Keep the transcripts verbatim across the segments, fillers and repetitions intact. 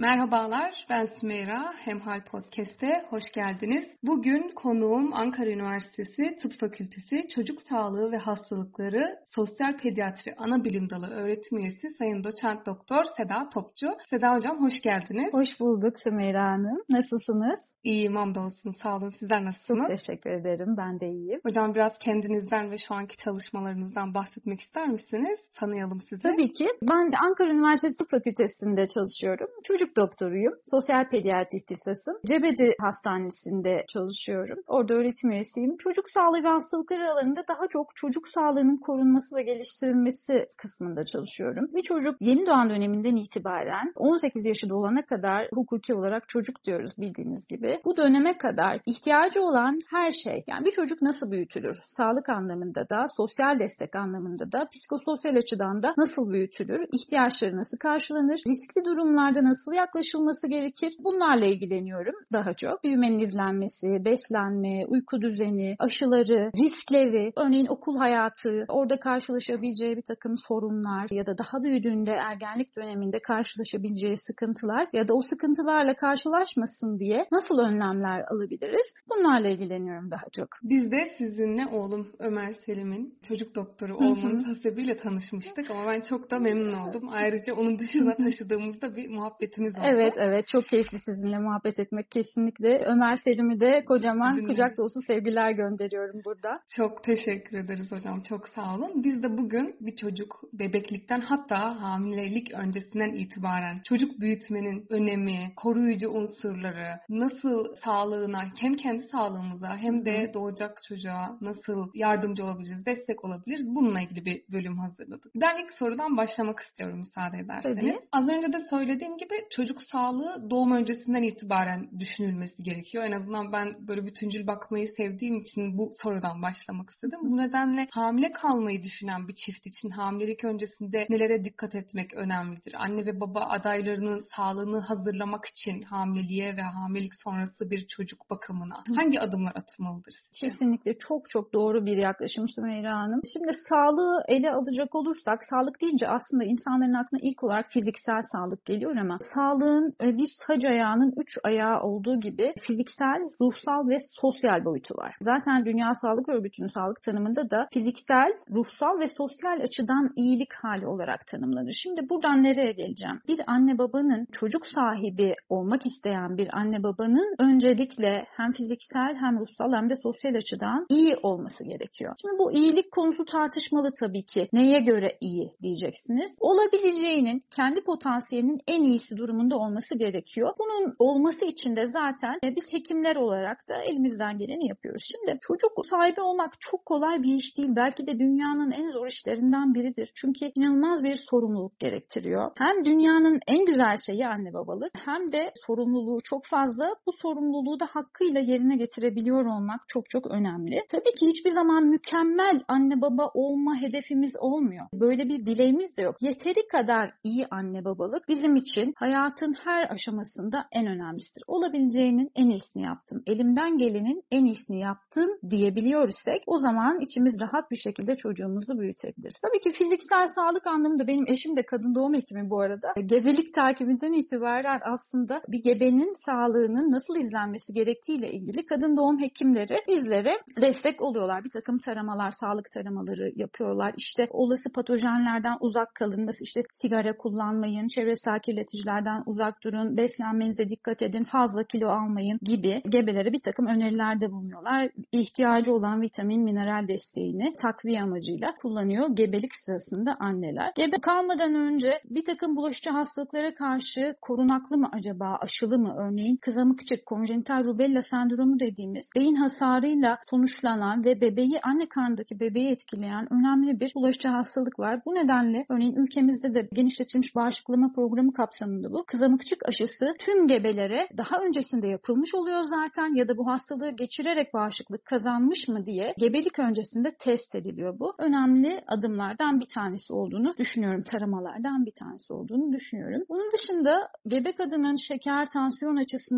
Merhabalar, ben Sümeyra. Hemhal Podcast'e hoş geldiniz. Bugün konuğum Ankara Üniversitesi Tıp Fakültesi Çocuk Sağlığı ve Hastalıkları Sosyal Pediatri Anabilim Dalı Öğretim Üyesi Sayın Doçent Doktor Seda Topçu. Seda Hocam hoş geldiniz. Hoş bulduk Sümeyra Hanım. Nasılsınız? İyiyim, hamdolsun. Sağ olun. Sizler nasılsınız? Çok teşekkür ederim. Ben de iyiyim. Hocam biraz kendinizden ve şu anki çalışmalarınızdan bahsetmek ister misiniz? Tanıyalım sizi. Tabii ki. Ben de Ankara Üniversitesi Tıp Fakültesi'nde çalışıyorum. Çocuk doktoruyum. Sosyal pediatri ihtisasım. Cebeci Hastanesi'nde çalışıyorum. Orada öğretim üyesiyim. Çocuk sağlığı ve hastalıkları alanında daha çok çocuk sağlığının korunması ve geliştirilmesi kısmında çalışıyorum. Bir çocuk yeni doğan döneminden itibaren on sekiz yaşı dolana kadar hukuki olarak çocuk diyoruz bildiğiniz gibi. Bu döneme kadar ihtiyacı olan her şey, yani bir çocuk nasıl büyütülür? Sağlık anlamında da, sosyal destek anlamında da, psikososyal açıdan da nasıl büyütülür? İhtiyaçları nasıl karşılanır? Riskli durumlarda nasıl yaklaşılması gerekir? Bunlarla ilgileniyorum daha çok. Büyümenin izlenmesi, beslenme, uyku düzeni, aşıları, riskleri, örneğin okul hayatı, orada karşılaşabileceği bir takım sorunlar ya da daha büyüdüğünde ergenlik döneminde karşılaşabileceği sıkıntılar ya da o sıkıntılarla karşılaşmasın diye nasıl önlemler alabiliriz? Bunlarla ilgileniyorum daha çok. Biz de sizinle oğlum Ömer Selim'in çocuk doktoru olmanız hasebiyle tanışmıştık ama ben çok da memnun oldum. Ayrıca onun dışına taşıdığımızda bir muhabbetimiz oldu. Evet evet çok keyifli sizinle muhabbet etmek kesinlikle. Ömer Selim'i de kocaman Dinledim. Kucak dolusu sevgiler gönderiyorum burada. Çok teşekkür ederiz hocam. Çok sağ olun. Biz de bugün bir çocuk bebeklikten hatta hamilelik öncesinden itibaren çocuk büyütmenin önemi, koruyucu unsurları, nasıl sağlığına hem kendi sağlığımıza hem de doğacak çocuğa nasıl yardımcı olabiliriz, destek olabiliriz bununla ilgili bir bölüm hazırladık. Ben ilk sorudan başlamak istiyorum müsaade ederseniz. Tabii. Az önce de söylediğim gibi çocuk sağlığı doğum öncesinden itibaren düşünülmesi gerekiyor. En azından ben böyle bütüncül bakmayı sevdiğim için bu sorudan başlamak istedim. Bu nedenle hamile kalmayı düşünen bir çift için hamilelik öncesinde nelere dikkat etmek önemlidir? Anne ve baba adaylarının sağlığını hazırlamak için hamileliğe ve hamilelik sonrası bir çocuk bakımına hangi adımlar atılmalıdır sizce? Kesinlikle çok çok doğru bir yaklaşım Sümeyra Hanım. Şimdi sağlığı ele alacak olursak, sağlık deyince aslında insanların aklına ilk olarak fiziksel sağlık geliyor ama sağlığın bir sac ayağının üç ayağı olduğu gibi fiziksel, ruhsal ve sosyal boyutu var. Zaten Dünya Sağlık Örgütü'nün sağlık tanımında da fiziksel, ruhsal ve sosyal açıdan iyilik hali olarak tanımlanır. Şimdi buradan nereye geleceğim? Bir anne babanın çocuk sahibi olmak isteyen bir anne babanın öncelikle hem fiziksel hem ruhsal hem de sosyal açıdan iyi olması gerekiyor. Şimdi bu iyilik konusu tartışmalı tabii ki. Neye göre iyi diyeceksiniz? Olabileceğinin, kendi potansiyelinin en iyisi durumunda olması gerekiyor. Bunun olması için de zaten biz hekimler olarak da elimizden geleni yapıyoruz. Şimdi çocuk sahibi olmak çok kolay bir iş değil. Belki de dünyanın en zor işlerinden biridir. Çünkü inanılmaz bir sorumluluk gerektiriyor. Hem dünyanın en güzel şeyi anne babalık hem de sorumluluğu çok fazla. Bu sorumluluğu da hakkıyla yerine getirebiliyor olmak çok çok önemli. Tabii ki hiçbir zaman mükemmel anne baba olma hedefimiz olmuyor. Böyle bir dileğimiz de yok. Yeteri kadar iyi anne babalık bizim için hayatın her aşamasında en önemlisidir. Olabileceğinin en iyisini yaptım. Elimden gelenin en iyisini yaptım diyebiliyor isek o zaman içimiz rahat bir şekilde çocuğumuzu büyütebiliriz. Tabii ki fiziksel sağlık anlamında benim eşim de kadın doğum hekimi bu arada. Gebelik takibinden itibaren aslında bir gebenin sağlığının nasıl izlenmesi gerektiğiyle ilgili kadın doğum hekimleri bizlere destek oluyorlar. Bir takım taramalar, sağlık taramaları yapıyorlar. İşte olası patojenlerden uzak kalın. Nasıl işte sigara kullanmayın, çevresel kirleticilerden uzak durun, beslenmenize dikkat edin, fazla kilo almayın gibi gebelere bir takım önerilerde bulunuyorlar. İhtiyacı olan vitamin, mineral desteğini takviye amacıyla kullanıyor gebelik sırasında anneler. Gebe kalmadan önce bir takım bulaşıcı hastalıklara karşı korunaklı mı acaba, aşılı mı? Örneğin kızamıkçık, konjenital rubella sendromu dediğimiz beyin hasarıyla sonuçlanan ve bebeği, anne karnındaki bebeği etkileyen önemli bir bulaşıcı hastalık var. Bu nedenle örneğin ülkemizde de genişletilmiş bağışıklama programı kapsamında bu kızamıkçık aşısı tüm gebelere daha öncesinde yapılmış oluyor zaten ya da bu hastalığı geçirerek bağışıklık kazanmış mı diye gebelik öncesinde test ediliyor bu. Önemli adımlardan bir tanesi olduğunu düşünüyorum. Taramalardan bir tanesi olduğunu düşünüyorum. Bunun dışında gebe kadının şeker, tansiyon açısından ya da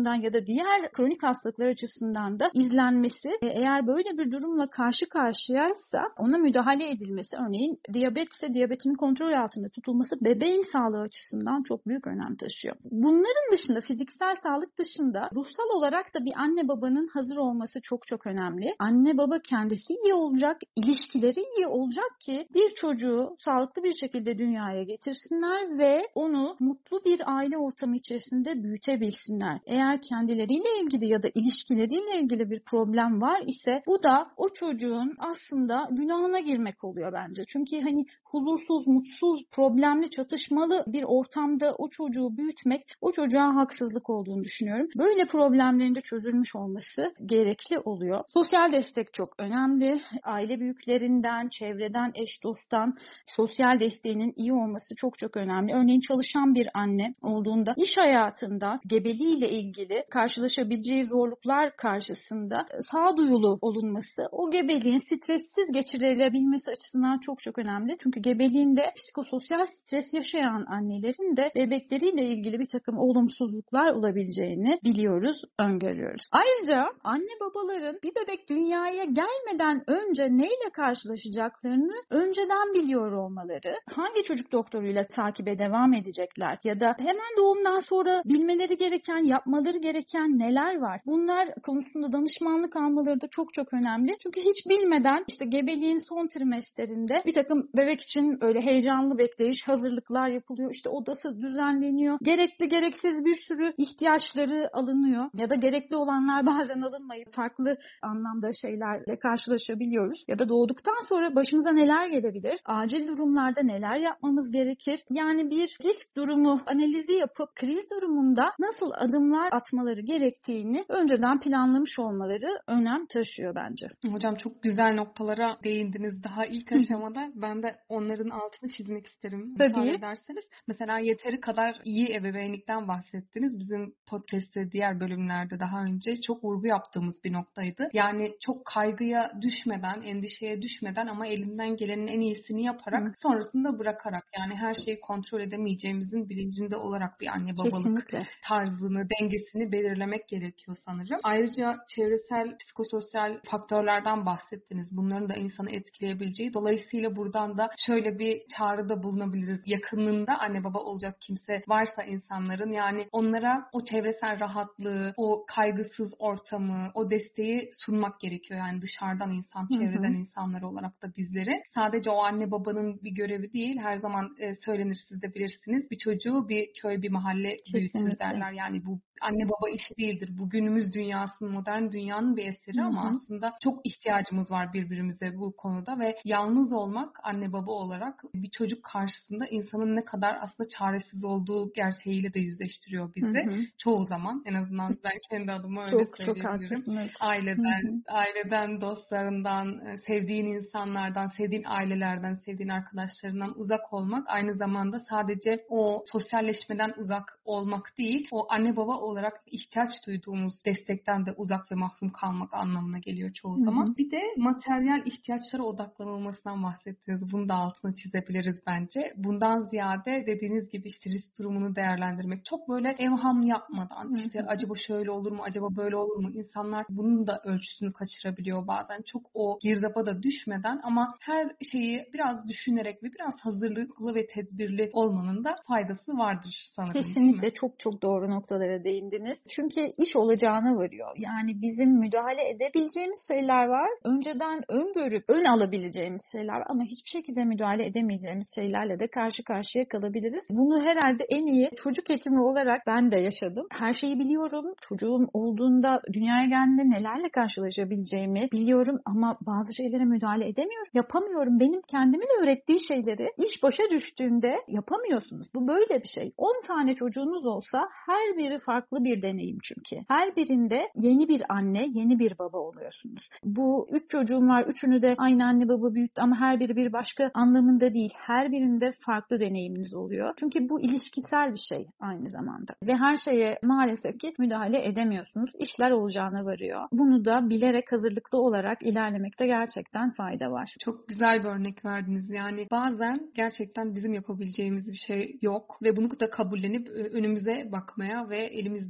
da diğer kronik hastalıklar açısından da izlenmesi, eğer böyle bir durumla karşı karşıyaysa ona müdahale edilmesi, örneğin diyabet ise diyabetin kontrol altında tutulması bebeğin sağlığı açısından çok büyük önem taşıyor. Bunların dışında, fiziksel sağlık dışında ruhsal olarak da bir anne babanın hazır olması çok çok önemli. Anne baba kendisi iyi olacak, ilişkileri iyi olacak ki bir çocuğu sağlıklı bir şekilde dünyaya getirsinler ve onu mutlu bir aile ortamı içerisinde büyütebilsinler. Eğer kendileriyle ilgili ya da ilişkileriyle ilgili bir problem var ise bu da o çocuğun aslında günahına girmek oluyor bence. Çünkü hani huzursuz, mutsuz, problemli, çatışmalı bir ortamda o çocuğu büyütmek o çocuğa haksızlık olduğunu düşünüyorum. Böyle problemlerin de çözülmüş olması gerekli oluyor. Sosyal destek çok önemli. Aile büyüklerinden, çevreden, eş dosttan sosyal desteğinin iyi olması çok çok önemli. Örneğin çalışan bir anne olduğunda iş hayatında gebeliğiyle ilgili karşılaşabileceği zorluklar karşısında sağduyulu olunması, o gebeliğin stressiz geçirilebilmesi açısından çok çok önemli. Çünkü gebeliğinde psikososyal stres yaşayan annelerin de bebekleriyle ilgili bir takım olumsuzluklar olabileceğini biliyoruz, öngörüyoruz. Ayrıca anne babaların bir bebek dünyaya gelmeden önce neyle karşılaşacaklarını önceden biliyor olmaları, hangi çocuk doktoruyla takibe devam edecekler ya da hemen doğumdan sonra bilmeleri gereken, yapmaları gereken neler var? Bunlar konusunda danışmanlık almaları da çok çok önemli. Çünkü hiç bilmeden işte gebeliğin son trimestlerinde bir takım bebek için öyle heyecanlı bekleyiş, hazırlıklar yapılıyor. İşte odası düzenleniyor. Gerekli gereksiz bir sürü ihtiyaçları alınıyor. Ya da gerekli olanlar bazen alınmayıp farklı anlamda şeylerle karşılaşabiliyoruz. Ya da doğduktan sonra başımıza neler gelebilir? Acil durumlarda neler yapmamız gerekir? Yani bir risk durumu analizi yapıp kriz durumunda nasıl adımlar atmaları gerektiğini önceden planlamış olmaları önem taşıyor bence. Hocam çok güzel noktalara değindiniz daha ilk aşamada. Ben de onların altını çizmek isterim müsaade Tabii. ederseniz. Mesela yeteri kadar iyi ebeveynlikten bahsettiniz. Bizim podcast'te diğer bölümlerde daha önce çok vurgu yaptığımız bir noktaydı. Yani çok kaygıya düşmeden, endişeye düşmeden ama elinden gelenin en iyisini yaparak, Hı. sonrasında bırakarak, yani her şeyi kontrol edemeyeceğimizin bilincinde olarak bir anne babalık Kesinlikle. tarzını, dengesini belirlemek gerekiyor sanırım. Ayrıca çevresel, psikososyal faktörlerden bahsettiniz. Bunların da insanı etkileyebileceği. Dolayısıyla buradan da şöyle bir çağrıda bulunabiliriz. Yakınında anne baba olacak kimse varsa insanların, yani onlara o çevresel rahatlığı, o kaygısız ortamı, o desteği sunmak gerekiyor. Yani dışarıdan insan, çevreden hı hı. insanlar olarak da bizleri. Sadece o anne babanın bir görevi değil. Her zaman e, söylenir, siz de bilirsiniz. Bir çocuğu bir köy, bir mahalle büyütür Kesinlikle. derler. Yani bu anne baba işi değildir. Bu günümüz dünyasının, modern dünyanın bir eseri, hı hı. ama aslında çok ihtiyacımız var birbirimize bu konuda ve yalnız olmak anne baba olarak bir çocuk karşısında insanın ne kadar aslında çaresiz olduğu gerçeğiyle de yüzleştiriyor bizi. Hı hı. Çoğu zaman, en azından ben kendi adıma öyle çok, söyleyebilirim. Çok haklısınız. Aileden, hı hı. aileden, dostlarından, sevdiğin insanlardan, sevdiğin ailelerden, sevdiğin arkadaşlarından uzak olmak aynı zamanda sadece o sosyalleşmeden uzak olmak değil, o anne baba olarak ihtiyaç duyduğumuz destekten de uzak ve mahrum kalmak anlamına geliyor çoğu zaman. Hı hı. Bir de materyal ihtiyaçlara odaklanılmasından bahsettiniz. Bunu da altına çizebiliriz bence. Bundan ziyade dediğiniz gibi işte risk durumunu değerlendirmek. Çok böyle evham yapmadan, işte hı hı. acaba şöyle olur mu, acaba böyle olur mu? İnsanlar bunun da ölçüsünü kaçırabiliyor bazen. Çok o girdaba da düşmeden ama her şeyi biraz düşünerek ve biraz hazırlıklı ve tedbirli olmanın da faydası vardır sanırım. Kesinlikle çok çok doğru noktalara değindiniz. Çünkü iş olacağına varıyor. Yani bizim müdahale edebileceğimiz şeyler var. Önceden öngörüp ön alabileceğimiz şeyler var. Ama hiçbir şekilde müdahale edemeyeceğimiz şeylerle de karşı karşıya kalabiliriz. Bunu herhalde en iyi çocuk hekimi olarak ben de yaşadım. Her şeyi biliyorum. Çocuğum olduğunda, dünyaya geldiğinde nelerle karşılaşabileceğimi biliyorum ama bazı şeylere müdahale edemiyorum. Yapamıyorum. Benim kendimin öğrettiği şeyleri iş başa düştüğünde yapamıyorsunuz. Bu böyle bir şey. on tane çocuğunuz olsa her biri farklı bir deneyim çünkü. Her birinde yeni bir anne, yeni bir baba oluyorsunuz. Bu üç çocuğum var, üçünü de aynı anne baba büyüttü ama her biri bir başka anlamında değil. Her birinde farklı deneyiminiz oluyor. Çünkü bu ilişkisel bir şey aynı zamanda. Ve her şeye maalesef ki müdahale edemiyorsunuz. İşler olacağına varıyor. Bunu da bilerek, hazırlıklı olarak ilerlemekte gerçekten fayda var. Çok güzel bir örnek verdiniz. Yani bazen gerçekten bizim yapabileceğimiz bir şey yok ve bunu da kabullenip önümüze bakmaya ve elimizdekinin,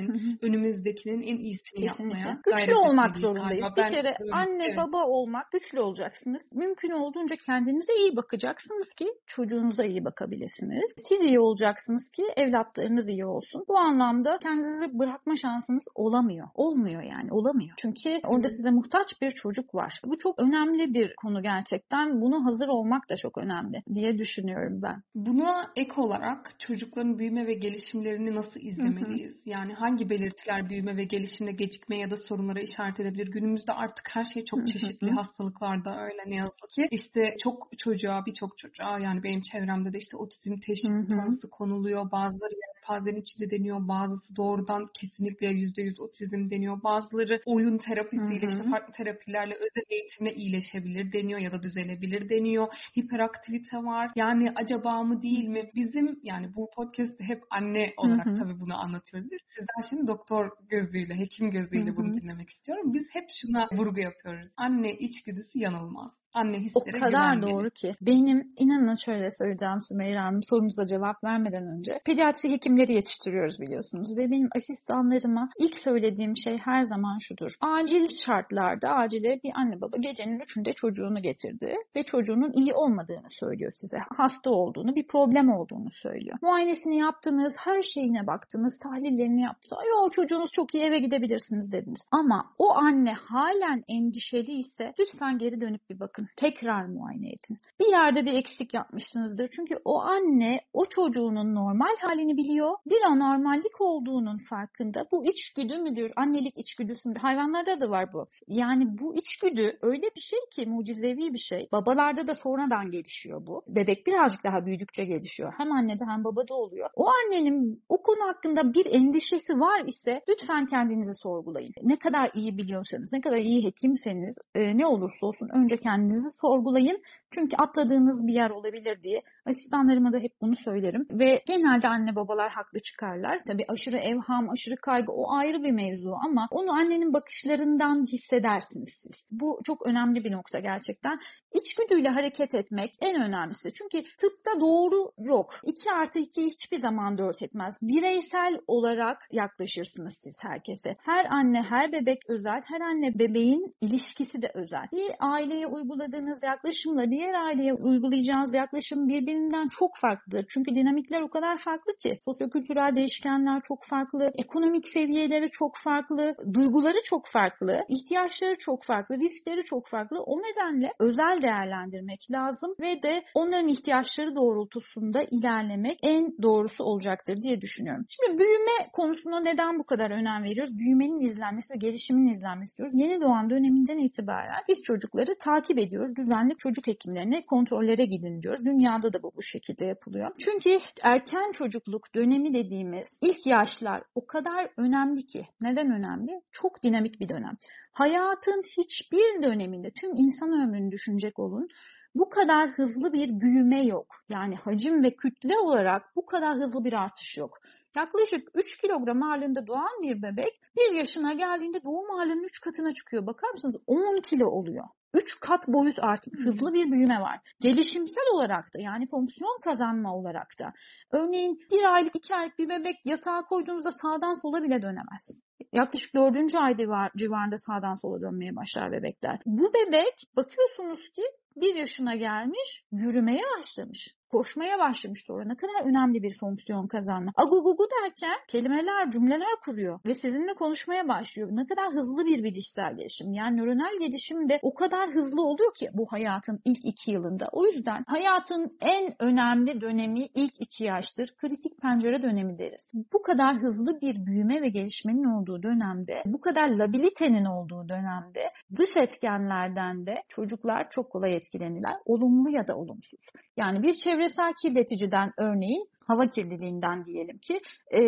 bugünün, önümüzdekinin en iyisini Kesinlikle. yapmaya Güçlü gayret olmak etmeliyiz zorundayız. galiba. Bir Ben kere öyle, anne evet. baba olmak, güçlü olacaksınız. Mümkün olduğunca kendinize iyi bakacaksınız ki çocuğunuza iyi bakabilirsiniz. Siz iyi olacaksınız ki evlatlarınız iyi olsun. Bu anlamda kendinizi bırakma şansınız olamıyor. Olmuyor yani, olamıyor. Çünkü orada size muhtaç bir çocuk var. Bu çok önemli bir konu gerçekten. Buna hazır olmak da çok önemli diye düşünüyorum ben. Buna ek olarak çocukların büyüme ve gelişimlerini nasıl izlemeliyiz? Yani hangi belirtiler büyüme ve gelişimde gecikme ya da sorunlara işaret edebilir? Günümüzde artık her şey çok çeşitli. Hastalıklar da öyle ne yazık ki. İşte çok çocuğa, birçok çocuğa, yani benim çevremde de işte otizm teşhisi tanısı konuluyor. Bazıları yelpazenin içinde deniyor. Bazısı doğrudan kesinlikle yüzde yüz otizm deniyor. Bazıları oyun terapisiyle, işte farklı terapilerle, özel eğitimle iyileşebilir deniyor ya da düzelebilir deniyor. Hiperaktivite var. Yani acaba mı değil mi? Bizim, yani bu podcast'te hep anne olarak tabii bunu anlatıyoruz biz. Sizden şimdi doktor gözüyle, hekim gözüyle bunu dinlemek istiyorum. Biz hep şuna vurgu yapıyoruz. Anne içgüdüsü yanılmaz. Anne O hislere kadar güvenmeli. doğru ki. Benim, inanın şöyle söyleyeceğim Sümeyra Hanım, sorunuza cevap vermeden önce. Pediatri hekimleri yetiştiriyoruz biliyorsunuz ve benim asistanlarıma ilk söylediğim şey her zaman şudur. Acil şartlarda acile bir anne baba gecenin üçünde çocuğunu getirdi ve çocuğunun iyi olmadığını söylüyor size. Hasta olduğunu, bir problem olduğunu söylüyor. Muayenesini yaptınız, her şeyine baktınız, tahlillerini yaptınız. Yo, çocuğunuz çok iyi, eve gidebilirsiniz dediniz. Ama o anne halen endişeli ise lütfen geri dönüp bir bakın. Tekrar muayene edin. Bir yerde bir eksik yapmışsınızdır. Çünkü o anne o çocuğunun normal halini biliyor. Bir anormallik olduğunun farkında. Bu içgüdü müdür? Annelik içgüdüsü müdür? Hayvanlarda da var bu. Yani bu içgüdü öyle bir şey ki, mucizevi bir şey. Babalarda da sonradan gelişiyor bu. Bebek birazcık daha büyüdükçe gelişiyor. Hem annede hem babada oluyor. O annenin o konu hakkında bir endişesi var ise lütfen kendinizi sorgulayın. Ne kadar iyi biliyorsanız, ne kadar iyi hekimseniz, e, ne olursa olsun önce kendinizi sorgulayın. Çünkü atladığınız bir yer olabilir diye asistanlarıma da hep bunu söylerim. Ve genelde anne babalar haklı çıkarlar. Tabii aşırı evham, aşırı kaygı o ayrı bir mevzu ama onu annenin bakışlarından hissedersiniz siz. Bu çok önemli bir nokta gerçekten. İçgüdüyle hareket etmek en önemlisi. Çünkü tıpta doğru yok. iki artı iki hiçbir zaman dört etmez. Bireysel olarak yaklaşırsınız siz herkese. Her anne, her bebek özel. Her anne bebeğin ilişkisi de özel. Bir aileye uyguladığınız yaklaşımla diğer aileye uygulayacağınız yaklaşım birbirinden çok farklıdır. Çünkü dinamikler o kadar farklı ki. Sosyokültürel değişkenler çok farklı, ekonomik seviyeleri çok farklı, duyguları çok farklı, ihtiyaçları çok farklı, riskleri çok farklı. O nedenle özel değerlendirmek lazım ve de onların ihtiyaçları doğrultusunda ilerlemek en doğrusu olacaktır diye düşünüyorum. Şimdi büyüme konusuna neden bu kadar önem veriyoruz? Büyümenin izlenmesi ve gelişimin izlenmesi diyoruz. Yeni doğan döneminden itibaren biz çocukları takip ediyoruz. Düzenli çocuk hekimlerine kontrollere gidin diyoruz. Dünyada da bu bu şekilde yapılıyor. Çünkü erken çocukluk dönemi dediğimiz ilk yaşlar o kadar önemli ki. Neden önemli? Çok dinamik bir dönem. Hayatın hiçbir döneminde, tüm insan ömrünü düşünecek olun, bu kadar hızlı bir büyüme yok. Yani hacim ve kütle olarak bu kadar hızlı bir artış yok. Yaklaşık üç kilogram ağırlığında doğan bir bebek bir yaşına geldiğinde doğum ağırlığının üç katına çıkıyor. Bakar mısınız? on kilo oluyor. üç kat boyut artmış. Hızlı bir büyüme var. Gelişimsel olarak da, yani fonksiyon kazanma olarak da. Örneğin bir aylık, iki aylık bir bebek yatağa koyduğunuzda sağdan sola bile dönemez. Yaklaşık dördüncü ay civarında sağdan sola dönmeye başlar bebekler. Bu bebek bakıyorsunuz ki bir yaşına gelmiş, yürümeye başlamış. Koşmaya başlamış sonra. Ne kadar önemli bir fonksiyon kazanma. Agugugu derken kelimeler, cümleler kuruyor ve sizinle konuşmaya başlıyor. Ne kadar hızlı bir bilişsel gelişim. Yani nöronal gelişim de o kadar hızlı oluyor ki bu hayatın ilk iki yılında. O yüzden hayatın en önemli dönemi ilk iki yaştır. Kritik pencere dönemi deriz. Bu kadar hızlı bir büyüme ve gelişmenin olduğu dönemde, bu kadar labilitenin olduğu dönemde dış etkenlerden de çocuklar çok kolay etkilenirler. Olumlu ya da olumsuz. Yani bir çevresel kirleticiden, örneğin hava kirliliğinden diyelim ki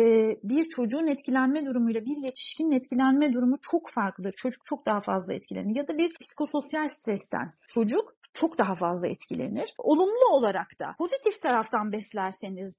bir çocuğun etkilenme durumuyla bir yetişkinin etkilenme durumu çok farklıdır. Çocuk çok daha fazla etkilenir. Ya da bir psikososyal stresten çocuk çok daha fazla etkilenir. Olumlu olarak da pozitif taraftan beslerseniz de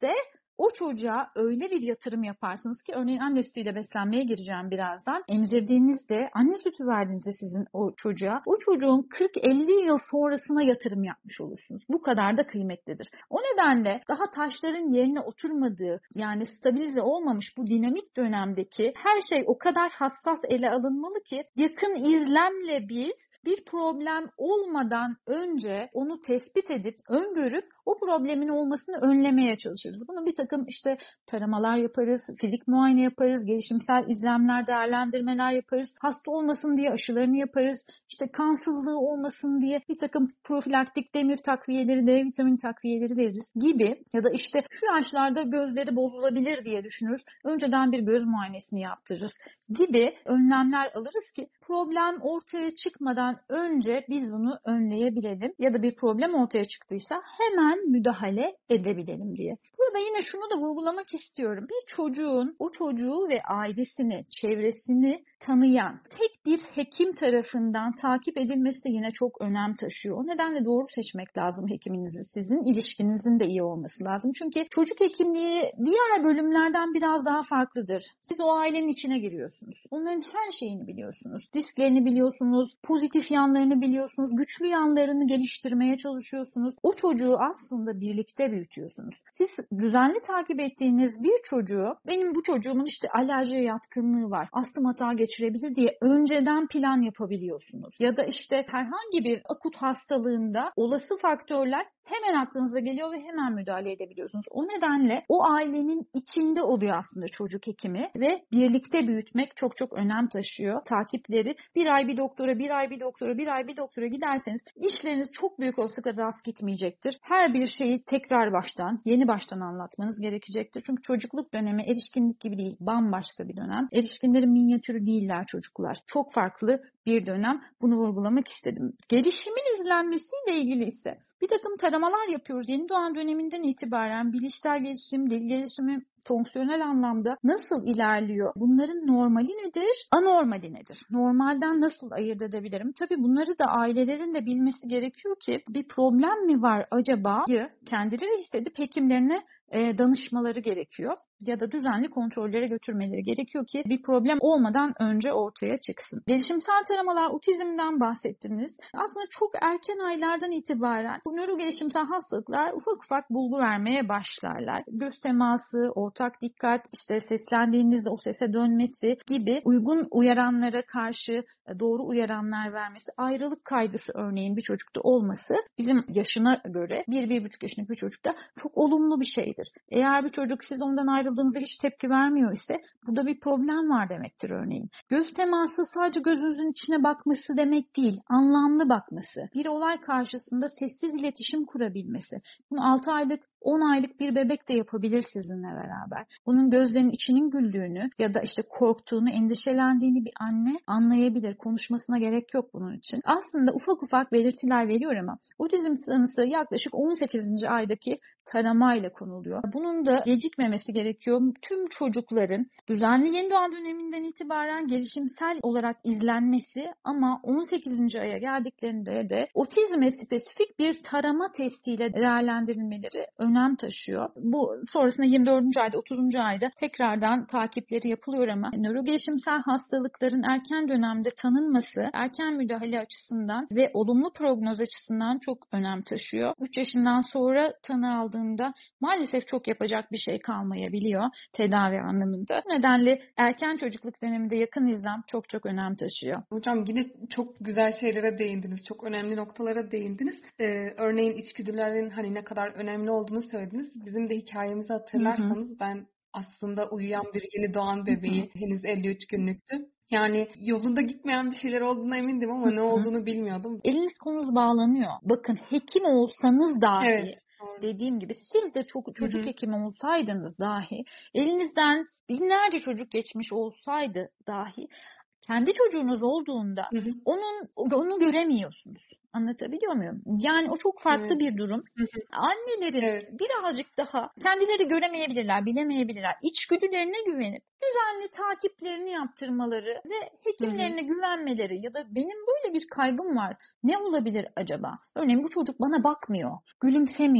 o çocuğa öyle bir yatırım yaparsınız ki örneğin annesiyle beslenmeye gireceğim birazdan. Emzirdiğinizde, anne sütü verdiğinizde sizin o çocuğa, o çocuğun kırk elli yıl sonrasına yatırım yapmış olursunuz. Bu kadar da kıymetlidir. O nedenle daha taşların yerine oturmadığı, yani stabilize olmamış bu dinamik dönemdeki her şey o kadar hassas ele alınmalı ki yakın izlemle biz bir problem olmadan önce onu tespit edip, öngörüp o problemin olmasını önlemeye çalışırız. Bunu bir takım işte taramalar yaparız, fizik muayene yaparız, gelişimsel izlemler, değerlendirmeler yaparız. Hasta olmasın diye aşılarını yaparız. İşte kansızlığı olmasın diye bir takım profilaktik demir takviyeleri, D vitamin takviyeleri veririz gibi. Ya da işte şu yaşlarda gözleri bozulabilir diye düşünürüz. Önceden bir göz muayenesini yaptırırız gibi önlemler alırız ki problem ortaya çıkmadan önce biz bunu önleyebilelim ya da bir problem ortaya çıktıysa hemen müdahale edebilelim diye. Burada yine şunu da vurgulamak istiyorum. Bir çocuğun o çocuğu ve ailesini, çevresini tanıyan tek bir hekim tarafından takip edilmesi de yine çok önem taşıyor. O nedenle doğru seçmek lazım hekiminizi. Sizin ilişkinizin de iyi olması lazım. Çünkü çocuk hekimliği diğer bölümlerden biraz daha farklıdır. Siz o ailenin içine giriyorsunuz. Onların her şeyini biliyorsunuz. Risklerini biliyorsunuz, pozitif yanlarını biliyorsunuz, güçlü yanlarını geliştirmeye çalışıyorsunuz. O çocuğu aslında birlikte büyütüyorsunuz. Siz düzenli takip ettiğiniz bir çocuğu, benim bu çocuğumun işte alerjiye yatkınlığı var, astım hata geçirebilir diye önceden plan yapabiliyorsunuz. Ya da işte herhangi bir akut hastalığında olası faktörler hemen aklınıza geliyor ve hemen müdahale edebiliyorsunuz. O nedenle o ailenin içinde oluyor aslında çocuk hekimi ve birlikte büyütmek çok çok önem taşıyor. Takipleri bir ay bir doktora, bir ay bir doktora, bir ay bir doktora giderseniz işleriniz çok büyük olasılıkla rast gitmeyecektir. Her bir şeyi tekrar baştan, yeni baştan anlatmanız gerekecektir. Çünkü çocukluk dönemi erişkinlik gibi değil, bambaşka bir dönem. Erişkinlerin minyatürü değiller çocuklar. Çok farklı bir dönem. Bunu vurgulamak istedim. Gelişimin izlenmesiyle ilgili ise bir takım taramalar yapıyoruz. Yeni doğan döneminden itibaren bilişsel gelişim, dil gelişimi, fonksiyonel anlamda nasıl ilerliyor? Bunların normali nedir? Anormali nedir? Normalden nasıl ayırt edebilirim? Tabii bunları da ailelerin de bilmesi gerekiyor ki bir problem mi var acaba? Kendileri hissedip hekimlerine e, danışmaları gerekiyor ya da düzenli kontrollere götürmeleri gerekiyor ki bir problem olmadan önce ortaya çıksın. Gelişimsel taramalar, otizmden bahsettiniz. Aslında çok erken aylardan itibaren bu nörogelişimsel hastalıklar ufak ufak bulgu vermeye başlarlar. Göz teması, ortak dikkat, işte seslendiğinizde o sese dönmesi gibi uygun uyaranlara karşı doğru uyaranlar vermesi, ayrılık kaygısı örneğin bir çocukta olması bizim yaşına göre bir bir buçuk yaşındaki bir çocukta çok olumlu bir şeydir. Eğer bir çocuk siz ondan ayrıldığınızda hiç tepki vermiyor ise burada bir problem var demektir örneğin. Göz teması sadece gözünüzün içine bakması demek değil, anlamlı bakması. Bir olay karşısında sessiz iletişim kurabilmesi. Bunu altı aylık on aylık bir bebek de yapabilir sizinle beraber. Bunun gözlerinin içinin güldüğünü ya da işte korktuğunu, endişelendiğini bir anne anlayabilir. Konuşmasına gerek yok bunun için. Aslında ufak ufak belirtiler veriyor ama otizm tanısı yaklaşık on sekizinci aydaki taramayla konuluyor. Bunun da gecikmemesi gerekiyor. Tüm çocukların düzenli yeni doğan döneminden itibaren gelişimsel olarak izlenmesi ama on sekizinci aya geldiklerinde de otizme spesifik bir tarama testiyle değerlendirilmeleri önem taşıyor. Bu sonrasında yirmi dördüncü ayda, otuzuncu ayda tekrardan takipleri yapılıyor ama nörogelişimsel hastalıkların erken dönemde tanınması, erken müdahale açısından ve olumlu prognoz açısından çok önem taşıyor. üç yaşından sonra tanı aldığında maalesef çok yapacak bir şey kalmayabiliyor tedavi anlamında. Bu nedenle erken çocukluk döneminde yakın izlem çok çok önem taşıyor. Hocam yine çok güzel şeylere değindiniz. Çok önemli noktalara değindiniz. Ee, örneğin içgüdülerin hani ne kadar önemli olduğunu söylediniz. Bizim de hikayemizi hatırlarsanız hı hı. ben aslında uyuyan bir yeni doğan bebeği henüz elli üç günlüktü. Yani yolunda gitmeyen bir şeyler olduğuna emindim ama ne olduğunu bilmiyordum. Eliniz kolunuz bağlanıyor. Bakın hekim olsanız dahi evet. dediğim gibi siz de çok çocuk hı hı. hekimi olsaydınız dahi elinizden binlerce çocuk geçmiş olsaydı dahi kendi çocuğunuz olduğunda hı hı. onun onu göremiyorsunuz. Anlatabiliyor muyum? Yani o çok farklı evet. bir durum. Hı hı. Annelerin evet. birazcık daha kendileri göremeyebilirler, bilemeyebilirler. İçgüdülerine güvenip düzenli takiplerini yaptırmaları ve hekimlerine hı hı. güvenmeleri ya da benim böyle bir kaygım var. Ne olabilir acaba? Örneğin bu çocuk bana bakmıyor, gülümsemiyor.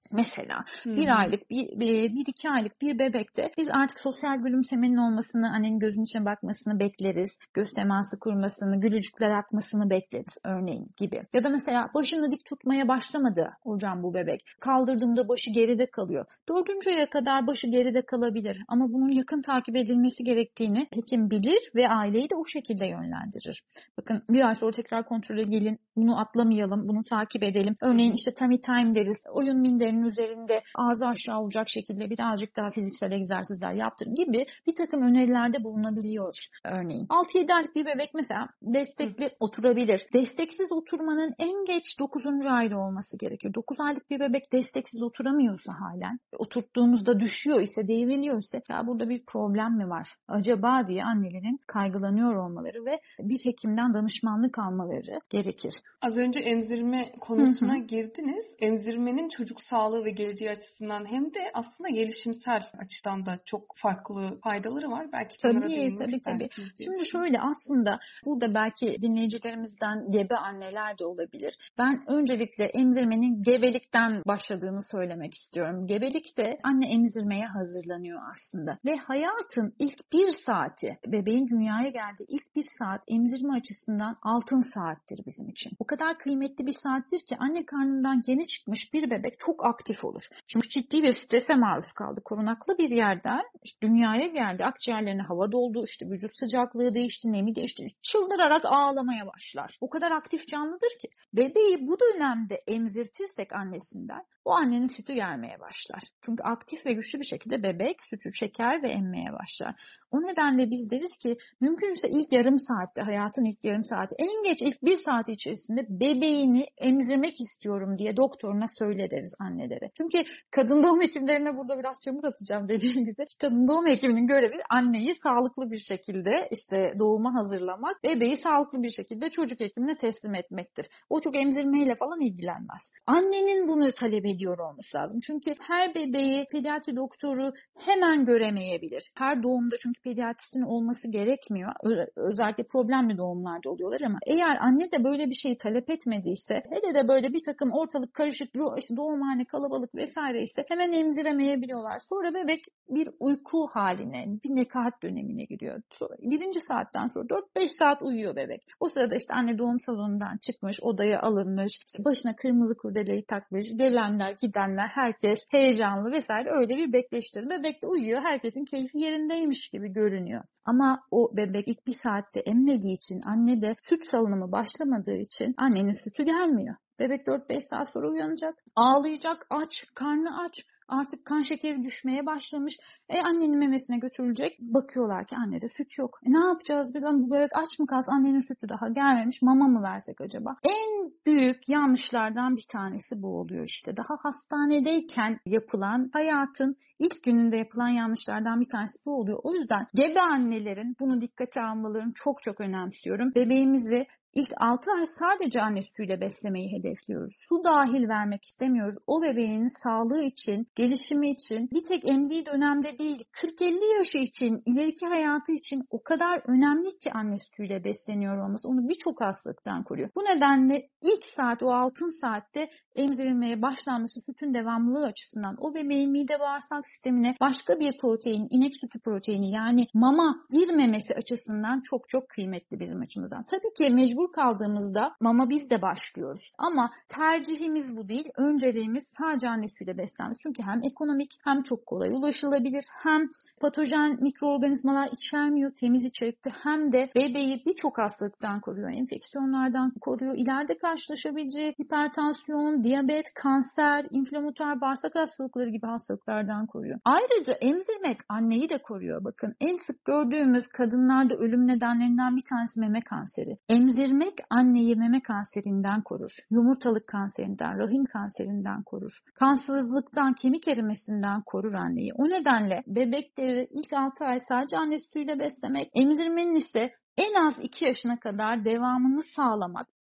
Mesela Hı bir hı. aylık, bir, bir, bir iki aylık bir bebekte biz artık sosyal gülümsemenin olmasını, annenin gözünün içine bakmasını bekleriz. Göz teması kurmasını, gülücükler atmasını bekleriz örneğin gibi. Ya da mesela başını dik tutmaya başlamadı hocam bu bebek. Kaldırdığımda başı geride kalıyor. Dördüncü aya kadar başı geride kalabilir. Ama bunun yakın takip edilmesi gerektiğini hekim bilir ve aileyi de o şekilde yönlendirir. Bakın bir ay sonra tekrar kontrole gelin. Bunu atlamayalım, bunu takip edelim. Örneğin işte tummy time deriz. Oyun minderinin üzerinde ağzı aşağı olacak şekilde birazcık daha fiziksel egzersizler yaptırın gibi bir takım önerilerde bulunabiliyoruz örneğin. altı yedi aylık bir bebek mesela destekli oturabilir. Desteksiz oturmanın en geç dokuzuncu ayda olması gerekiyor. dokuz aylık bir bebek desteksiz oturamıyorsa halen, oturttuğumuzda düşüyor ise, devriliyor ise ya burada bir problem mi var acaba diye annelerin kaygılanıyor olmaları ve bir hekimden danışmanlık almaları gerekir. Az önce emzirme Hı konusuna hı. girdiniz. Emzirmenin çocuk sağlığı ve geleceği açısından hem de aslında gelişimsel açıdan da çok farklı faydaları var. Belki bunlara Tabii, değinmek tabii, tabii. istersiniz diye Şimdi düşünüyorum. şöyle aslında burada belki dinleyicilerimizden gebe anneler de olabilir. Ben öncelikle emzirmenin gebelikten başladığını söylemek istiyorum. Gebelikte anne emzirmeye hazırlanıyor aslında. Ve hayatın ilk bir saati, bebeğin dünyaya geldiği ilk bir saat emzirme açısından altın saattir bizim için. O kadar kıymetli bir saattir ki anne karnından yeni çıkmış bir bebek çok aktif olur. Şimdi ciddi bir strese maruz kaldı. Korunaklı bir yerden işte dünyaya geldi. Akciğerlerine hava doldu. İşte vücut sıcaklığı değişti, nemi değişti. Çıldırarak ağlamaya başlar. O kadar aktif canlıdır ki. Bebeği bu dönemde emzirtirsek annesinden o annenin sütü gelmeye başlar. Çünkü aktif ve güçlü bir şekilde bebek sütü çeker ve emmeye başlar. O nedenle biz deriz ki mümkünse ilk yarım saatte, hayatın ilk yarım saati, en geç ilk bir saat içerisinde bebeğini emzirmek istiyorum diye doktoruna söyle deriz annelere. Çünkü kadın doğum hekimlerine burada biraz çamur atacağım dediğim gibi. Kadın doğum hekiminin görevi anneyi sağlıklı bir şekilde işte doğuma hazırlamak, bebeği sağlıklı bir şekilde çocuk hekimine teslim etmektir. O çok emzirmeyle falan ilgilenmez. Annenin bunu talep ediyor olması lazım. Çünkü her bebeği pediatri doktoru hemen göremeyebilir. Her doğumda çünkü pediatristin olması gerekmiyor. Özellikle problemli doğumlarda oluyorlar ama eğer anne de böyle bir şeyi talep etmediyse, hele de böyle bir takım ortalık karışık, işte doğumhane kalabalık vesaire ise hemen emziremeyebiliyorlar. Sonra bebek bir uyku haline, bir nekaat dönemine giriyor. Sonra, birinci saatten sonra dört beş saat uyuyor bebek. O sırada işte anne doğum salonundan çıkmış, odaya alınmış, işte başına kırmızı kurdeleyi takmış, gelenler gidenler herkes heyecanlı vesaire öyle bir bekleştir. Bebek de uyuyor, herkesin keyfi yerindeymiş gibi görünüyor. Ama o bebek ilk bir saatte emmediği için, anne de süt salınımı başlamadığı için annenin sütü gelmiyor. Bebek dört beş saat sonra uyanacak, ağlayacak, aç, karnı aç. Artık kan şekeri düşmeye başlamış. E annenin memesine götürülecek. Bakıyorlar ki annede süt yok. E ne yapacağız biz? Bu bebek aç mı kalsın? Annenin sütü daha gelmemiş. Mama mı versek acaba? En büyük yanlışlardan bir tanesi bu oluyor işte. Daha hastanedeyken yapılan, hayatın ilk gününde yapılan yanlışlardan bir tanesi bu oluyor. O yüzden gebe annelerin bunu dikkate almalarını çok çok önemsiyorum. Bebeğimizi İlk altı ay sadece anne sütüyle beslemeyi hedefliyoruz. Su dahil vermek istemiyoruz. O bebeğin sağlığı için, gelişimi için, bir tek emdiği dönemde değil, kırk elli yaşı için, ileriki hayatı için o kadar önemli ki anne sütüyle besleniyor olması. Onu birçok hastalıktan koruyor. Bu nedenle ilk saat, o altın saatte emzirilmeye başlanması sütün devamlılığı açısından o bebeğin mide bağırsak sistemine başka bir protein, inek sütü proteini yani mama girmemesi açısından çok çok kıymetli bizim açımızdan. Tabii ki mecbur kaldığımızda mama biz de başlıyoruz. Ama tercihimiz bu değil. Önceliğimiz sadece anne sütüyle beslenmesi. Çünkü hem ekonomik hem çok kolay ulaşılabilir hem patojen mikroorganizmalar içermiyor temiz içerikte hem de bebeği birçok hastalıktan koruyor. Enfeksiyonlardan koruyor. İleride karşılaşabileceği hipertansiyon, diyabet, kanser, inflamatuar bağırsak hastalıkları gibi hastalıklardan koruyor. Ayrıca emzirmek anneyi de koruyor. Bakın en sık gördüğümüz kadınlarda ölüm nedenlerinden bir tanesi meme kanseri. Emzirmek anneyi meme kanserinden korur. Yumurtalık kanserinden, rahim kanserinden korur. Kansızlıktan, kemik erimesinden korur anneyi. O nedenle bebekleri ilk altı ay sadece anne sütüyle beslemek, emzirmenin ise en az iki yaşına kadar devamını sağlamak,